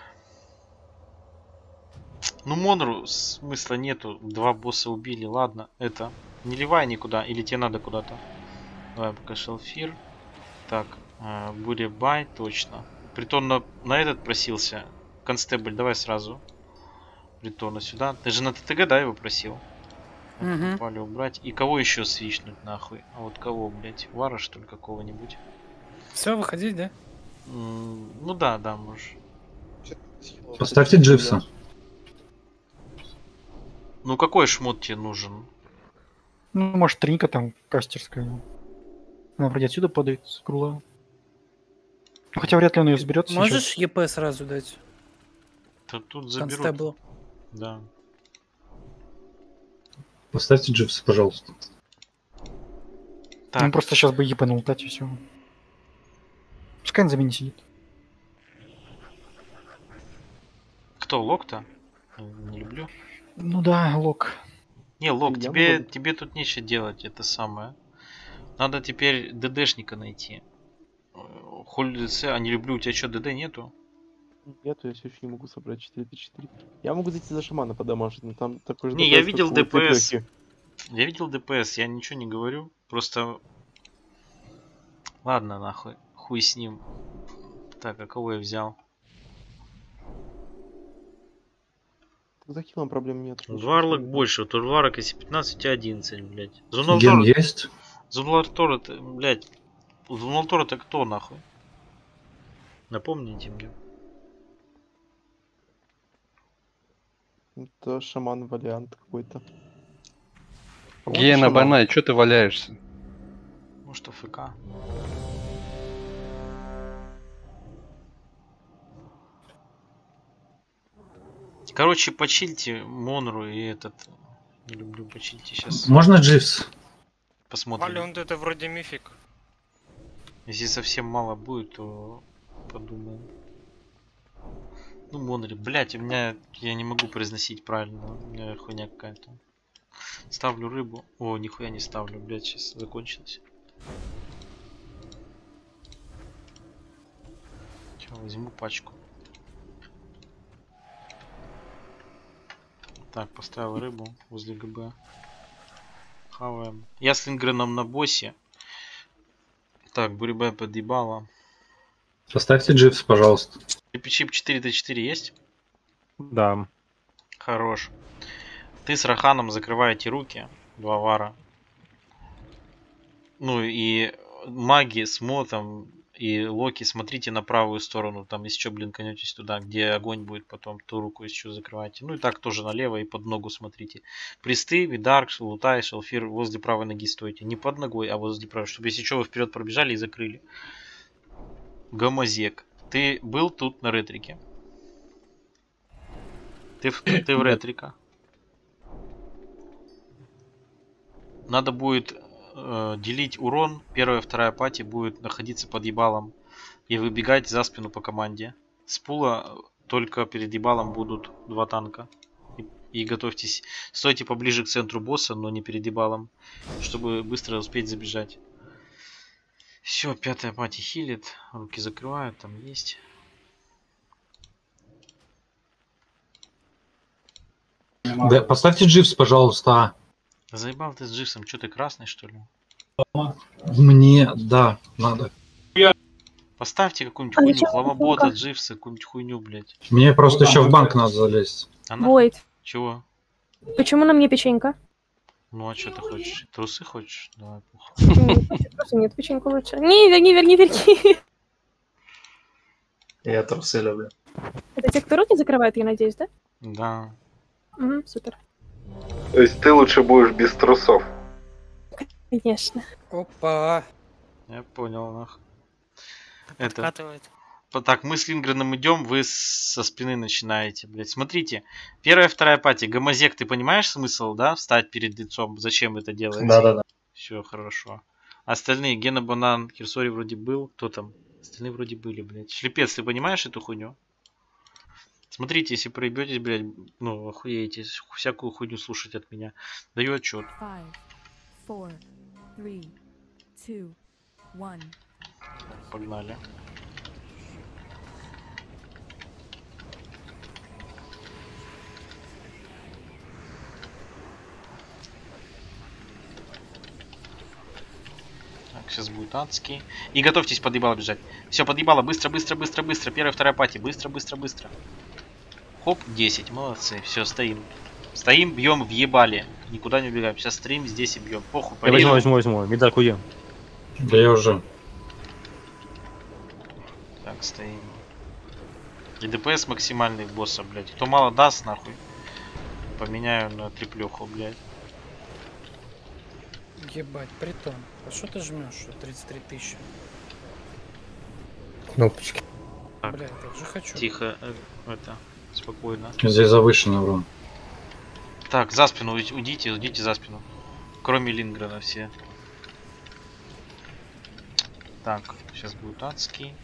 Ну, Монру смысла нету. 2 босса убили. Ладно, это. Не ливай никуда. Или тебе надо куда-то. Давай пока шелфир. Так. Буребай, точно. Притон на этот просился. Констебль, давай сразу. Притона сюда. Ты же на ТТГ, да, его просил? Попали убрать. И кого еще свичнуть, нахуй? А вот кого, блять? Вара, что ли, какого-нибудь? Все, выходить, да? Ну да, можешь. Поставьте Дживса. Ну какой шмот тебе нужен? Ну, может, тринка там кастерская. Она вроде отсюда падает с крула. Хотя вряд ли он ее сберет. Можешь ЕП сразу дать? Тут заберут. Констеблу. Да. Поставьте Дживса, пожалуйста. Он просто сейчас бы ЕП налутать и все. Пускай он за мини сидит. Кто, Лок-то? Не люблю. Ну да, Лок. Не, Лок, тебе тут нечего делать, это самое. Надо теперь ДДшника найти. Холь ДЦ, а не люблю, у тебя что, ДД нету? Нету, я все еще не могу собрать 4-4. Я могу зайти за шамана подамажить, но там такой же Не, ДПС, я видел как у ДПС. треплёхи. Я видел ДПС, я ничего не говорю. Просто... Ладно, нахуй. Хуй с ним. Так, а кого я взял? За хилом проблем нет. Варлок больше, у Турварок если 15, у тебя 11, блядь. Ген есть? Зуналтор это, блядь. Зуналтор это кто, нахуй? Напомните мне. Это шаман вариант какой-то. Гена Банай, что ты валяешься? Может, АФК. Короче, почильте Монру и этот. Не люблю почильте сейчас. Можно Дживс? Посмотрим. Валюнд это вроде мифик. Если совсем мало будет, то подумаем. Ну, Монри, блять, у меня я не могу произносить правильно. У меня хуйня какая-то. Ставлю рыбу. О, нихуя не ставлю, блядь, сейчас закончилось. Сейчас возьму пачку. Так, поставил рыбу возле ГБ. Хаваем. Я с Лингреном на боссе. Так, Бурибай подъебала. Поставьте джипс, пожалуйста. Чип 4Т4 есть? Да. Хорош. Ты с Раханом закрываете руки. 2 вара. Ну и маги с мотом и Локи, смотрите на правую сторону. Там если что, блинканетесь туда, где огонь будет потом. Ту руку еще закрываете. Ну и так тоже налево и под ногу смотрите. Присты, Видарк, Лутай, Шалфир возле правой ноги стойте. Не под ногой, а возле правой. Чтобы если что, вы вперед пробежали и закрыли. Гомозек. Ты был тут на ретрике? Ты в ретрика. Надо будет делить урон. Первая, вторая пати будет находиться под ебалом и выбегать за спину по команде. С пула только перед ебалом будут 2 танка. И готовьтесь. Стойте поближе к центру босса, но не перед ебалом, чтобы быстро успеть забежать. Все, 5-я пати хилит. Руки закрывают, там есть. Да, поставьте джипс, пожалуйста. Заебал ты с джипсом, что ты красный что ли? Мне, да, надо. Поставьте какую-нибудь хуйню, хламобота, джипса, какую-нибудь хуйню, блядь. Мне просто еще в банк надо залезть. Войд, Чего? почему на мне печенька? Ну а что ты хочешь? Трусы хочешь? Давай, похуй. Просто нет, печеньку лучше. Не, верни. Я трусы люблю. Это те, кто руки закрывает, я надеюсь, да? Да. Угу, супер. То есть ты лучше будешь без трусов. Конечно. Опа. Я понял, нах. Это. Подкатывает. Так, мы с Лингреном идем, вы со спины начинаете, блядь. Смотрите, 1-я, 2-я пати. Гомозек, ты понимаешь смысл, да? Встать перед лицом. Зачем это делается? Да. Все хорошо. Остальные, Гена Банан, Херсори вроде был. Кто там? Остальные вроде были, блядь. Шлепец, ты понимаешь эту хуйню? Смотрите, если проебетесь, блядь, ну, охуеете, всякую хуйню слушать от меня. Даю отчет. 5, 4, 3, 2, 1. Погнали. Так, сейчас будет адский. И готовьтесь под ебало бежать. Все, под ебало, быстро. 1-я, 2-я пати, быстро. Хоп, 10, молодцы, все, стоим. Стоим, бьем, въебали. Никуда не убегаем. Сейчас стоим здесь и бьем. Похуй, Я возьму. Медальку ем. Да я уже. Так, стоим. И ДПС максимальный босса, блядь. Кто мало даст, нахуй. Поменяю на триплюху, блядь. Ебать, притон. А что ты жмешь? 33 тысячи. Кнопочки. Так, бля, я же хочу. Тихо, это, спокойно. Здесь завышенный урон. Так, за спину уйдите за спину. Кроме Лингрена все. Так, сейчас будет адский.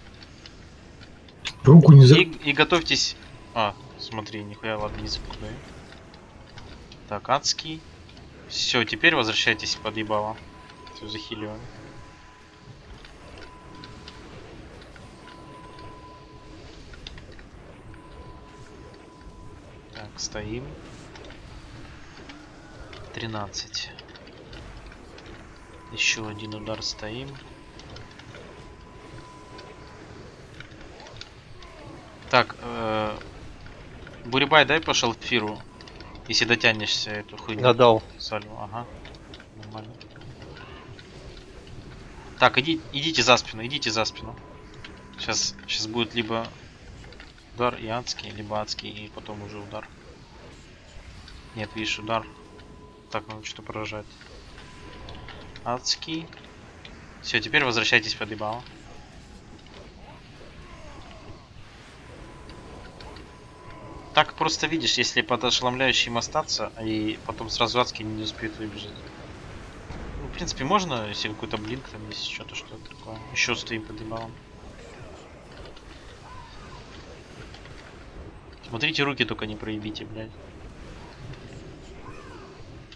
Руку не за... И готовьтесь. А, смотри, нихуя, ладно, не запутаю. Так, адский. Все, теперь возвращайтесь под ебало. Все, захиливаем. Так, стоим. 13. Еще один удар, стоим. Так, Бурибай, дай по шалфиру, если дотянешься эту хуйню. Я дал. Сальву, ага. Нормально. Так, идите за спину, Сейчас будет либо удар и адский, либо адский и потом уже удар. Нет, видишь, удар. Так, надо что-то поражать. Адский. Все, теперь возвращайтесь под ебало. Так просто видишь, если под ошеломляющим остаться, и потом сразу адский не успеет выбежать. Ну, в принципе, можно, если какой-то блинк, там есть что-то такое. Еще стоим под ебалом. Смотрите, руки только не проебите, блядь.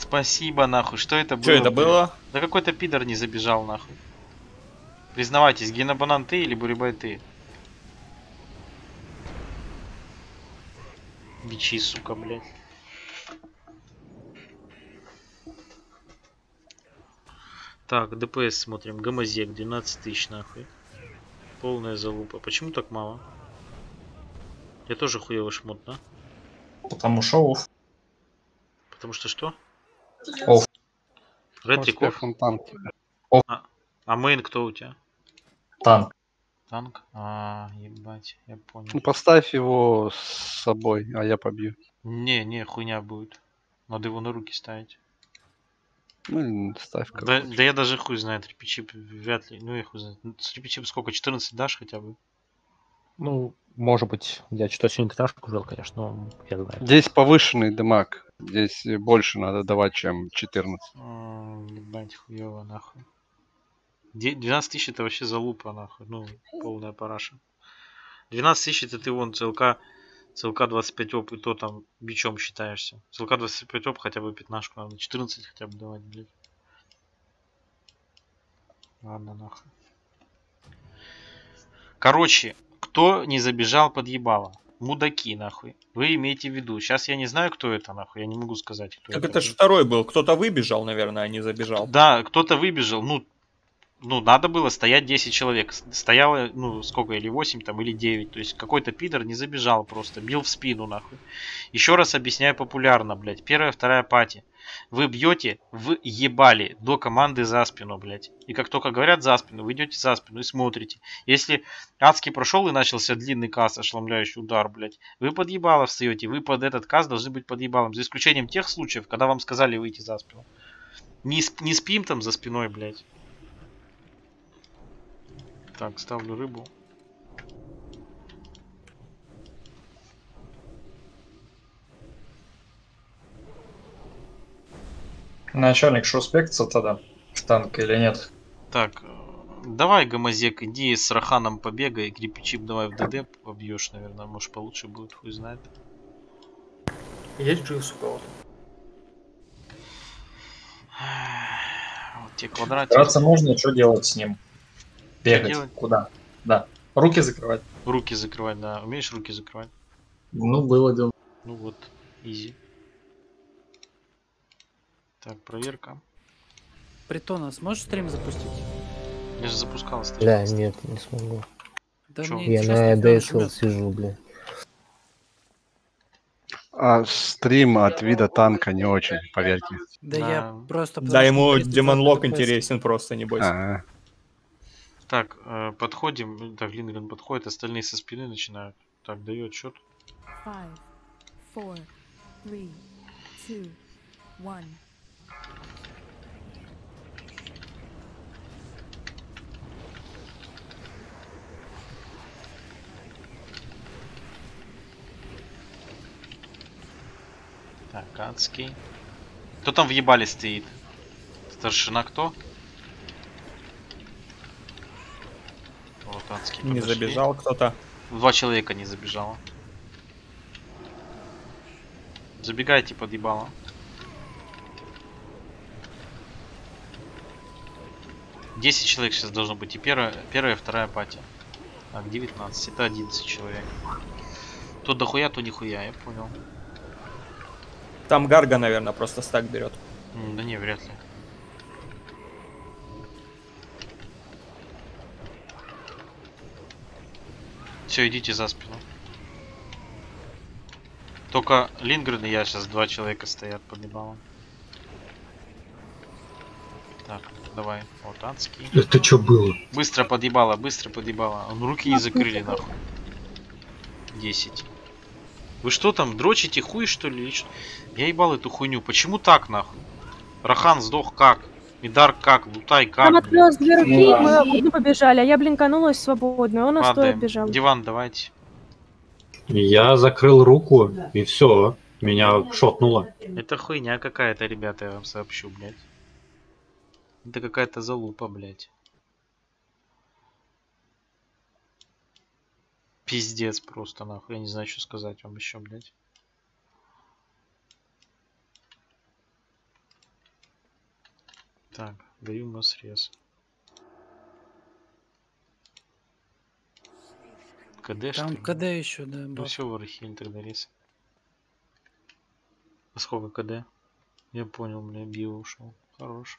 Спасибо, нахуй. Что это было? Что это блядь? было? Да какой-то пидор не забежал, нахуй. Признавайтесь, Генобанан ты или Бурибай ты? Бичи, сука, блядь. Так, ДПС смотрим. Гомозек, 12 тысяч, нахуй. Полная залупа. Почему так мало? Я тоже хуёвый шмот, да? Потому что оф. Потому что что? Оф. Ретриков? Танк. А мейн кто у тебя? Танк. Танк? А, ебать, я понял. Ну, поставь его с собой, а я побью. Не, хуйня будет. Надо его на руки ставить. Ну, ставь как Да, хочешь. да я даже хуй знает, репичип вряд ли. Ну я хуй знает. Ну, с репичип сколько? 14 дашь хотя бы? Ну, может быть, я что-то сегодня трашку жил, конечно, но я знаю. Здесь повышенный дамаг. Здесь больше надо давать, чем 14. Ебать, хуёво, нахуй. 12 тысяч это вообще залупа, нахуй. Ну, полная параша. 12 тысяч это ты вон ЦЛК 25 оп, и то там бичом считаешься. ЦЛК 25 оп хотя бы 15 надо. 14 хотя бы давать, блядь. Ладно, нахуй. Короче, кто не забежал под ебало? Мудаки, нахуй. Вы имеете в виду. Сейчас я не знаю, кто это, нахуй. Я не могу сказать, кто Так это. это же второй был. Кто-то выбежал, наверное, а не забежал. Да, кто-то выбежал. Ну, надо было стоять 10 человек. Стояло, ну, сколько, или 8 там, или 9. То есть какой-то пидор не забежал просто. Бил в спину, нахуй. Еще раз объясняю популярно, блядь. Первая, вторая пати. Вы бьете в ебали до команды за спину, блядь. И как только говорят за спину, вы идете за спину и смотрите. Если адский прошел и начался длинный каст, ошеломляющий удар, блядь, вы под ебало встаете. Вы под этот каст должны быть под ебалом. За исключением тех случаев, когда вам сказали выйти за спину. Не спим там за спиной, блядь. Так, ставлю рыбу. Начальник шуспекция тогда в танк или нет? Так, давай, Гомозек, иди с Раханом побегай, Крипичип давай в ДД побьешь, наверное, может получше будет, хуй знает. Есть дживс у кого-то? Вот те квадратики. Драться можно, что делать с ним? Бегать. делать? Куда? Да. Руки закрывать. Руки закрывать, да. Умеешь руки закрывать? Ну, было дело. Ну вот, изи. Так, проверка. Притона, сможешь стрим запустить? Я же запускал стрим. Бля, нет, не смогу. Да Чё? мне Я сейчас на никто не ADSL жмёт. сижу, бля. А стрим от вида танка не очень, поверьте. Да я просто... Да, потому что ему 320 Демонлок FPS. интересен просто, не бойся. А, Так, подходим. Так, Лингрен подходит, остальные со спины начинают. Так, дает счет. 5, 4, 3, 2, 1. Так, адский. Кто там въебали стоит? Старшина кто? Вот адский. Не подошли. забежал кто-то. 2 человека не забежало. Забегайте под ебало. Десять человек сейчас должно быть. И первая и вторая пати. Так, 19. Это 11 человек. То дохуя, то нихуя, я понял. Там Гарга, наверное, просто стак берет. Да не, вряд ли. Все, идите за спину. Только Лингрен и я сейчас 2 человека стоят под ебалом. Так, давай. Вот адский. Это что было? Быстро подъебало, быстро подъебало. Он руки не закрыли, нахуй. 10. Вы что там, дрочите хуй, что ли? Я ебал эту хуйню. Почему так, нахуй? Рахан сдох как? Мидар как? Лутай как? Там открылось две руки, да. мы в одну побежали, а я блинканулась свободно, он стоя Падаем. бежал. Диван, давайте. Я закрыл руку, и все. Меня шотнуло. Это хуйня какая-то, ребята, я вам сообщу, блядь. Это какая-то залупа, блядь. Пиздец просто, нахуй. Я не знаю, что сказать вам еще, блядь. Так, даю масс-рез. КД, что Там ли? КД еще, да. Ну баф. все, Варахиль тогда рез. А сколько КД? Я понял, бля, био ушел. Хорош.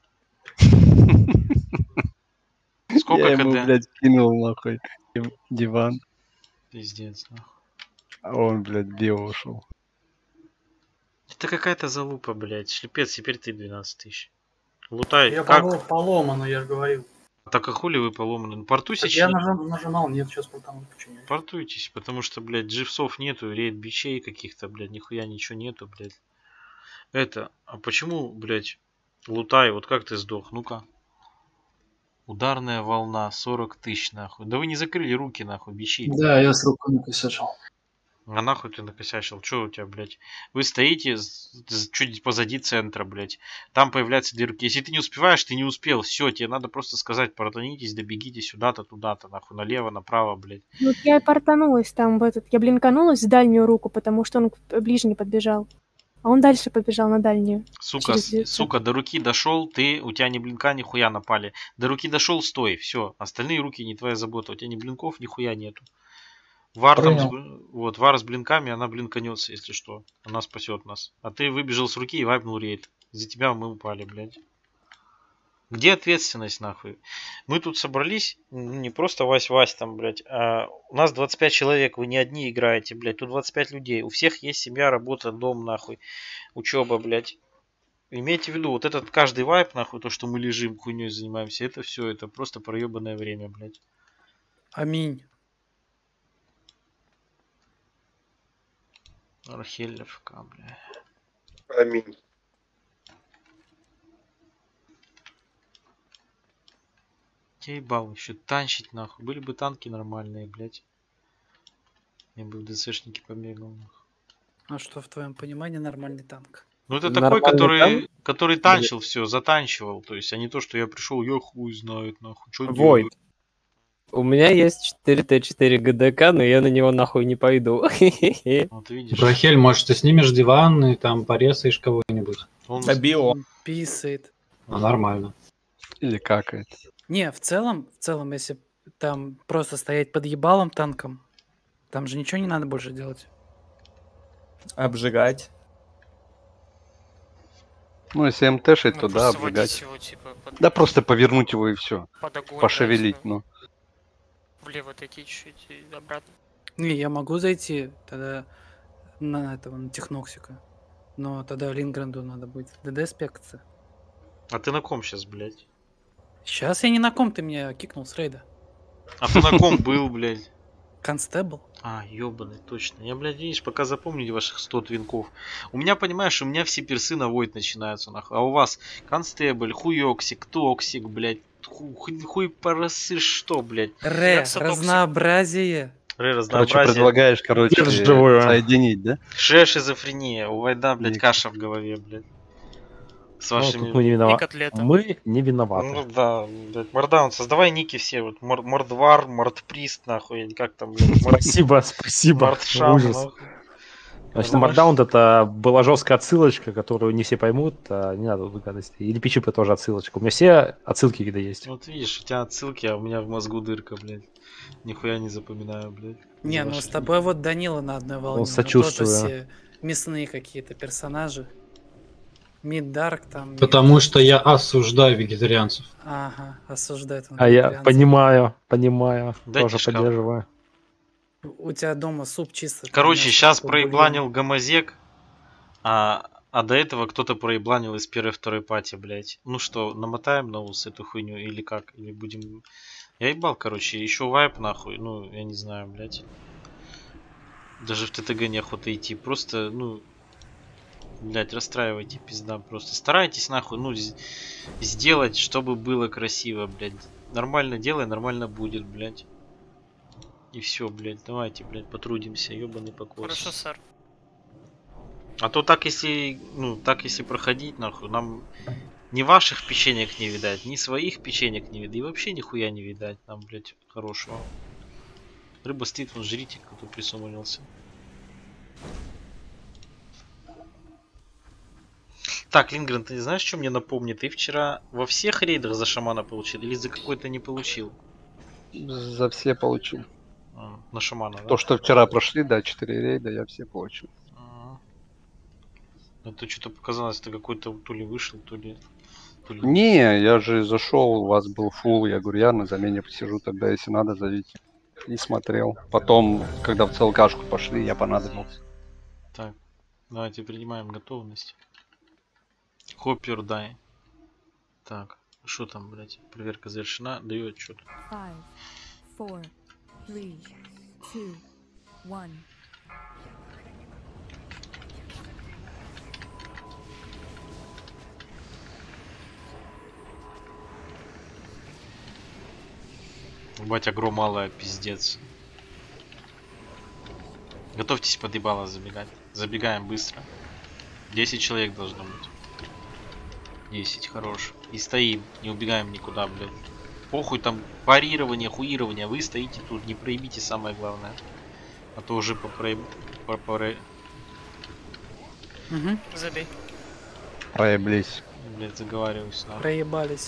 Сколько Я ему, КД? блядь, кинул нахуй диван. Пиздец, нахуй. А он, блядь, био ушел. Это какая-то залупа, блядь. Шлепец, теперь ты 12 тысяч. Лутай, Я как? поломан, я же говорил. Так а хули вы поломаны? Ну, портуйтесь. Я нажимал, нет, сейчас потом починю. Портуйтесь, потому что, блядь, дживсов нету, рейд бичей каких-то, блядь, нихуя ничего нету, блядь. Это, а почему, блядь, лутай, вот как ты сдох? Ну-ка. Ударная волна, 40 тысяч, нахуй. Да вы не закрыли руки, нахуй, бичи. Да, я с рукой накосячил. А нахуй ты накосячил? Чё у тебя, блядь? Вы стоите чуть позади центра, блядь. Там появляются две руки. Если ты не успеваешь, ты не успел. Все, тебе надо просто сказать, портанитесь, добегите сюда-то, туда-то, нахуй, налево, направо, блядь. Ну, я портанулась там в этот... Я блинканулась в дальнюю руку, потому что он к ближней подбежал. А он дальше побежал на дальнюю. Сука, сука, до руки дошел, у тебя ни блинка, нихуя напали. До руки дошел, стой, все. Остальные руки не твоя забота. У тебя ни блинков, нихуя нету. Вар там, вот, вар с блинками, она блинканется, если что. Она спасет нас. А ты выбежал с руки и вайпнул рейд. За тебя мы упали, блядь. Где ответственность, нахуй? Мы тут собрались, не просто Вась-Вась там, блядь, а у нас 25 человек, вы не одни играете, блядь, тут 25 людей. У всех есть семья, работа, дом, нахуй, учеба, блядь. Имейте в виду, вот этот каждый вайп, нахуй, то, что мы лежим, хуйней занимаемся, это все, это просто проебанное время, блядь. Аминь. Архелевка, бля. Аминь. Я ебал еще танчить, нахуй. Были бы танки нормальные, блядь. Я бы в ДЦшнике побегал, нахуй. А что в твоем понимании нормальный танк? Ну это такой, который танчил все, затанчивал. То есть, а не то, что я пришел, я хуй знает, нахуй. Чё Войт. делать? У меня есть 4Т4 ГДК, но я на него нахуй не пойду. Вот видишь. Рахель, может, ты снимешь диван и там порезаешь кого-нибудь? Био. Писает. Ну, нормально. Или какает. Не, в целом, если там просто стоять под ебалом танком, там же ничего не надо больше делать. Обжигать. Ну, если МТшить, то да, обжигать. Его, типа, Да просто повернуть его и все. под огонь, Пошевелить, да, ну. Влево отойти чуть-чуть и обратно. Не, я могу зайти тогда на этого, на Техноксика. Но тогда Лингранду надо будет ДД спекаться. А ты на ком сейчас, блядь? Сейчас я не на ком, ты меня кикнул с рейда. А ты на ком был, блядь? Констебл. А, ёбаный, точно. Я, блядь, видишь, пока запомнили ваших 100 твинков. У меня, понимаешь, у меня все персы на войд начинаются, нахуй. А у вас констебль, хуёксик, токсик, блядь. Хуй порасы что, блядь. Разнообразие. Разнообразие. Короче, предлагаешь, соединить, да? Шизофрения. У Вайда, блядь, каша в голове, блядь. С вашими... Мы не виноваты. Мы не виноваты. Ну да, блядь, Мардаун, создавай ники все, вот Мордвар, Мордприст, нахуй, или как там, блядь, Спасибо. Мордшам, Ужас. нахуй. Значит, Markdown это была жесткая отсылочка, которую не все поймут, а не надо тут гадости. Или PGP тоже отсылочка. У меня все отсылки где есть. Вот видишь, у тебя отсылки, а у меня в мозгу дырка, блядь. Нихуя не запоминаю, блядь. Не, ну с тобой вот Данила на одной волне. Он сочувствую. Тоже все мясные какие-то персонажи. Миддарк там. Потому что я осуждаю вегетарианцев. Ага, осуждает он. А я понимаю, Дайте тоже шкаф. поддерживаю. У тебя дома суп чисто. Короче, сейчас проебланил Гомозек, а до этого кто-то проебланил из первой-второй пати, блядь. Ну что, намотаем на ус эту хуйню или как? Или будем... Я ебал, короче, еще вайп нахуй, ну, я не знаю, блядь. Даже в ТТГ неохота идти, просто, ну... Блять, расстраивайте, пизда, просто. Старайтесь, нахуй, ну, сделать, чтобы было красиво, блядь. Нормально делай, нормально будет, блядь. И все, блядь, давайте, блядь, потрудимся, ебаный покос. Хорошо, сэр. А то так, если, ну, так, если проходить, нахуй, нам ни ваших печенек не видать, ни своих печенек не видать, и вообще нихуя не видать нам, блядь, хорошего. Рыба стоит, вон, жрите, кто присуманился. Так, Лингрен, ты знаешь, что мне напомнит? Ты вчера во всех рейдах за шамана получил или за какой-то не получил? За все получил. На шамана, да? То, что вчера прошли, да, 4 рейда, я все получил. Это что-то показалось, ты какой-то то ли вышел, то ли... Не, я же зашел, у вас был фул, я говорю, я на замене посижу тогда, если надо, зовите. И смотрел. Потом, когда в ЦЛКшку пошли, я понадобился. Так, давайте принимаем готовность. Хоппер дай. Так, что там, блять? Проверка завершена, даю отчет. 5, 4, 3, 2, 1. Бать, агро малая, пиздец. Готовьтесь под ебало забегать. Забегаем быстро. 10 человек должно быть. 10, хорош. И стоим, не убегаем никуда, блядь. Похуй там парирование, хуирование. Вы стоите тут, не проебите самое главное. А то уже Забей. Проеблись. Блядь, заговариваюсь. Нахуй. Проебались.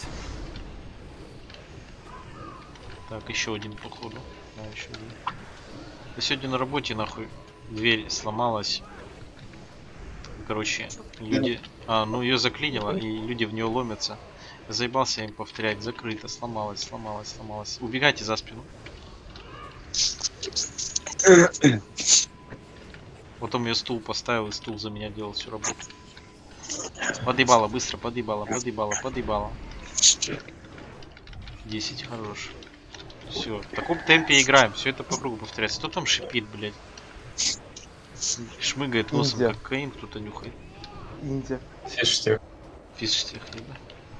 Так, еще один походу. Да, еще один. Да сегодня на работе нахуй дверь сломалась. Короче, люди... ну ее заклинило, и люди в нее ломятся. Заебался им повторять, закрыто, сломалась. Убегайте за спину. Потом я стул поставил, и стул за меня делал всю работу. Подъебало, быстро, подъебало. 10, хорош. Все, в таком темпе играем, все это по кругу повторяется. Кто там шипит, блядь? Шмыгает носом, как кокаин, кто-то нюхает. Индия. Фиштех. Фиштех, да.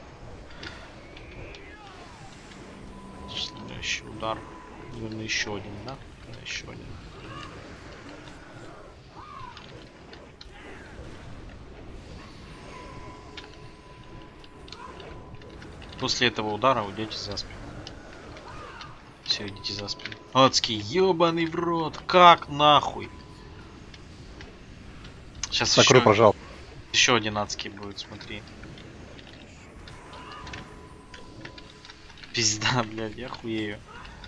Следующий удар. Наверное, еще один, да? Да, еще один. После этого удара уйдете за спину. Все, идите за спину. Адский, ебаный в рот. Как нахуй? Сейчас закрой, пожалуйста. Еще один адский будет, смотри. Пизда, блядь, я хуею.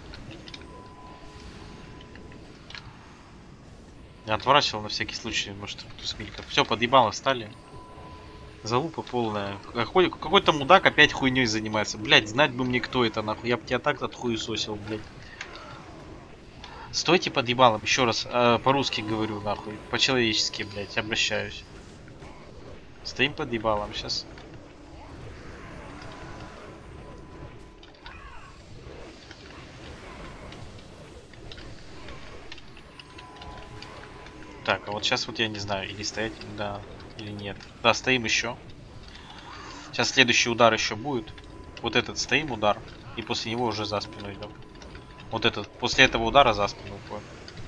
Я отворачивал на всякий случай, может, тусмилька. Все, подъебало, встали. Залупа полная. Какой-то мудак опять хуйней занимается. Блять, знать бы мне, кто это, нахуй. Я бы тебя так отхуесосил, блять. Стойте под ебалом, еще раз, по-русски говорю, нахуй. По-человечески, блять, обращаюсь. Стоим под ебалом, сейчас. Так, а вот сейчас вот я не знаю, или стоять, да, или нет. Да, стоим еще. Сейчас следующий удар еще будет. Вот этот стоим удар, и после него уже за спину идем. Вот этот, после этого удара за спину уходим.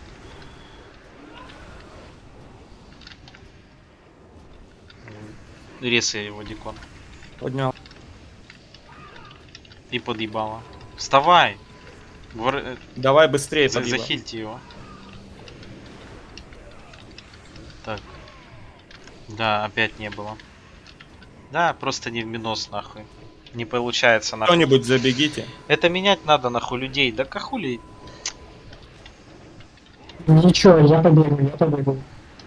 Резай его, Дикон. Поднял. И подъебало. Вставай! Давай быстрее, подъебал. Захильте его. Так. Да, опять не было. Да, просто не в минус, нахуй. Не получается, нахуй. Кто-нибудь забегите. Это менять надо, нахуй, людей. Да кахули. Ничего, я побегу.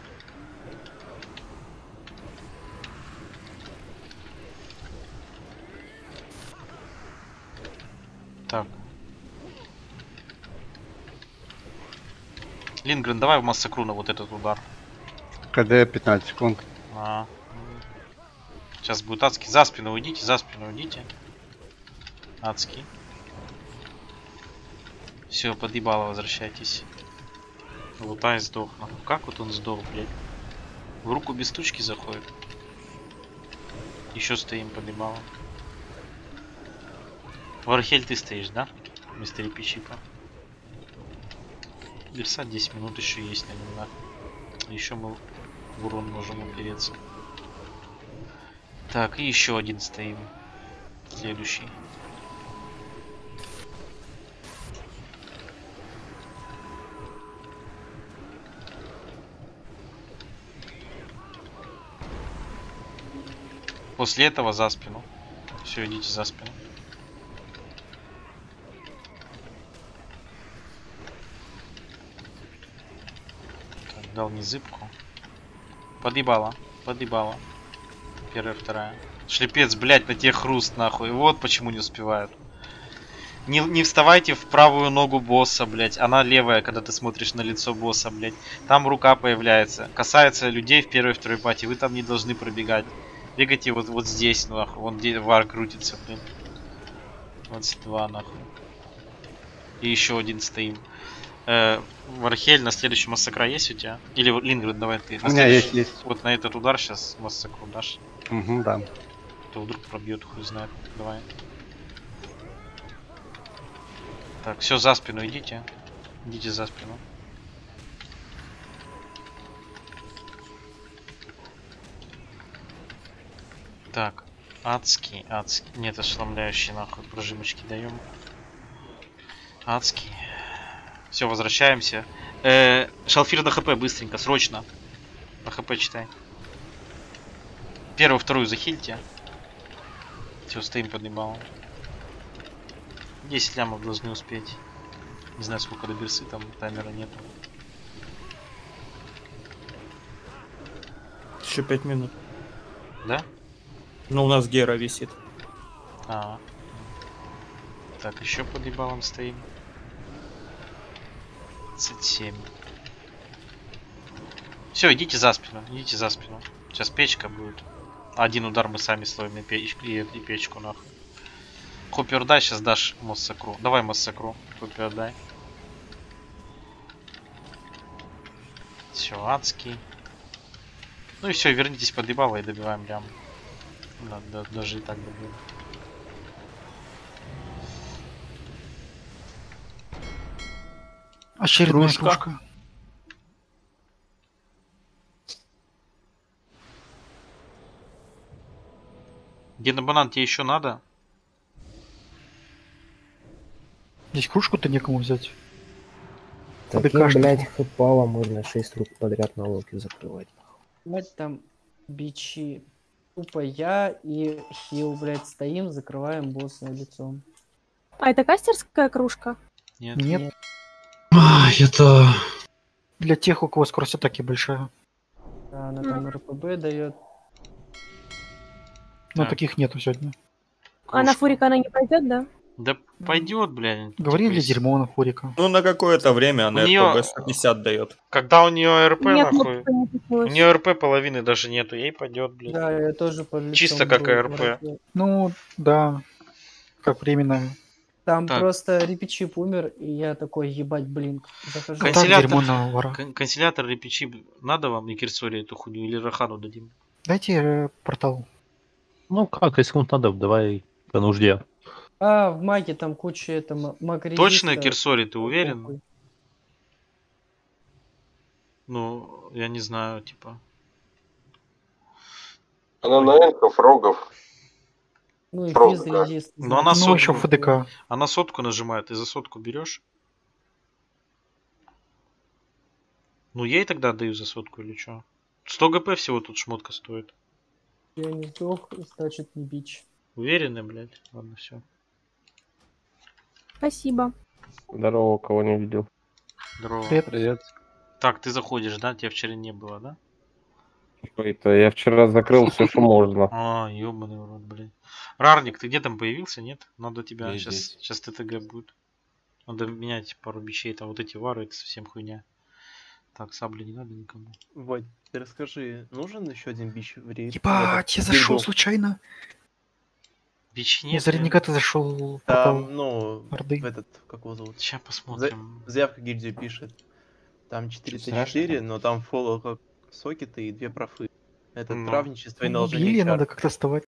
Так. Лингрен, давай в массакру на вот этот удар. КД 15 секунд. Сейчас будет адский. За спину уйдите, за спину уйдите. Адский. Все, подъебало, возвращайтесь. Лутай сдох. Как вот он сдох, блядь? В руку без стучки заходит. Еще стоим, подъебало. Вархель, ты стоишь, да? Вместо Репичипа. Версат 10 минут еще есть на нем, да? Еще мы в урон можем упереться. Так, и еще один стоим. Следующий. После этого за спину. Все, идите за спину. Так, дал незыбку. Подъебало. Подъебало. Первая, вторая. Шлепец, блядь, на тебе хруст, нахуй. Вот почему не успевают. Не вставайте в правую ногу босса, блядь. Она левая, когда ты смотришь на лицо босса, блядь. Там рука появляется. Касается людей в первой и второй пати. Вы там не должны пробегать. Бегайте вот здесь, нахуй. Вон где вар крутится, блин. 22, нахуй. И еще один стоим. Вархель, на следующий массакра есть у тебя? Или Лингрид, давай ты. У меня есть. Вот на этот удар сейчас массакру дашь. Угу, да. То вдруг пробьет, хуй знает. Давай. Так, все, за спину идите. Идите за спину. Так, адский. Нет, ошеломляющий, нахуй, прожимочки даем. Адский. Все, возвращаемся. Шалфир на хп быстренько, срочно. На хп читай. Первую, вторую захильте. Все, стоим под небалом. 10 лямов должны успеть. Не знаю, сколько до берсы, там таймера нету. Еще 5 минут. Да? Ну, у нас Гера висит. Так, еще под ебалом стоим. 27. Все, идите за спину, идите за спину. Сейчас печка будет. Один удар мы сами словим и печку, нахуй. Хоппер дай, сейчас дашь массакру. Давай массакру. Хоппер дай. Все, адский. Ну и все, вернитесь под ебало и добиваем лям. Да, даже и так добьем. Очередная кружка. Генобанан тебе еще надо? Здесь кружку-то некому взять. Таким, блядь, хэпало можно 6 рук подряд на локе закрывать. Мать там бичи. Тупо я и хил, блядь, стоим, закрываем босса лицом. А это кастерская кружка? Нет. Это... Для тех, у кого скорость атаки большая. Да, она там РПБ дает. Но таких нету сегодня. А на фурика она не пойдет, да? Да пойдет, блядь. Говорили дерьмо на фурика. Ну, на какое-то время она РПБ 150 дает. Когда у нее РП, Нет, нахуй. У нее РП половины даже нету, ей пойдет, блядь. Да, я тоже под лицом Чисто как был РП. Ну, да. Как временно. Там Так. просто репичип умер, и я такой, ебать, блин, захожу. Канцелятор репичи надо вам и Кирсори эту хуйню или Рахану дадим? Дайте портал. Ну как, если кому-то надо, давай по нужде. А, в маге там куча маг-резиста. Точно, Кирсори, ты уверен? Ну, я не знаю, типа. Она на эльфов, рогов. Ну и Просто, физ резист. Ну она Ну, еще ФДК. Она сотку нажимает, ты за сотку берешь? Ну ей тогда даю за сотку или что? 100 ГП всего тут шмотка стоит. Я не сдох, значит не бич. Уверены, блядь? Ладно, все. Спасибо. Здорово, кого не видел. Здорово. Привет. Так, ты заходишь, да? Тебя вчера не было, да? Что это? Я вчера закрыл все, что можно. А, ёбаный в рот, блядь. Рарник, ты где там появился, нет? Надо тебя, Я сейчас ТТГ будет. Надо менять пару бичей, там вот эти вары, это совсем хуйня. Так, сабли не надо никому. Вадь, ты расскажи, нужен еще один бич в рейд? Ебать, я зашел случайно. Бич Я нет. наверняка ты зашел. Там, ну, Орды. в этот, как его зовут? Сейчас посмотрим. Заявка гильдии пишет. Там 404, но там фоллоу как сокеты и 2 профы. Это травничество и наложение Гилья чар. надо как-то вставать.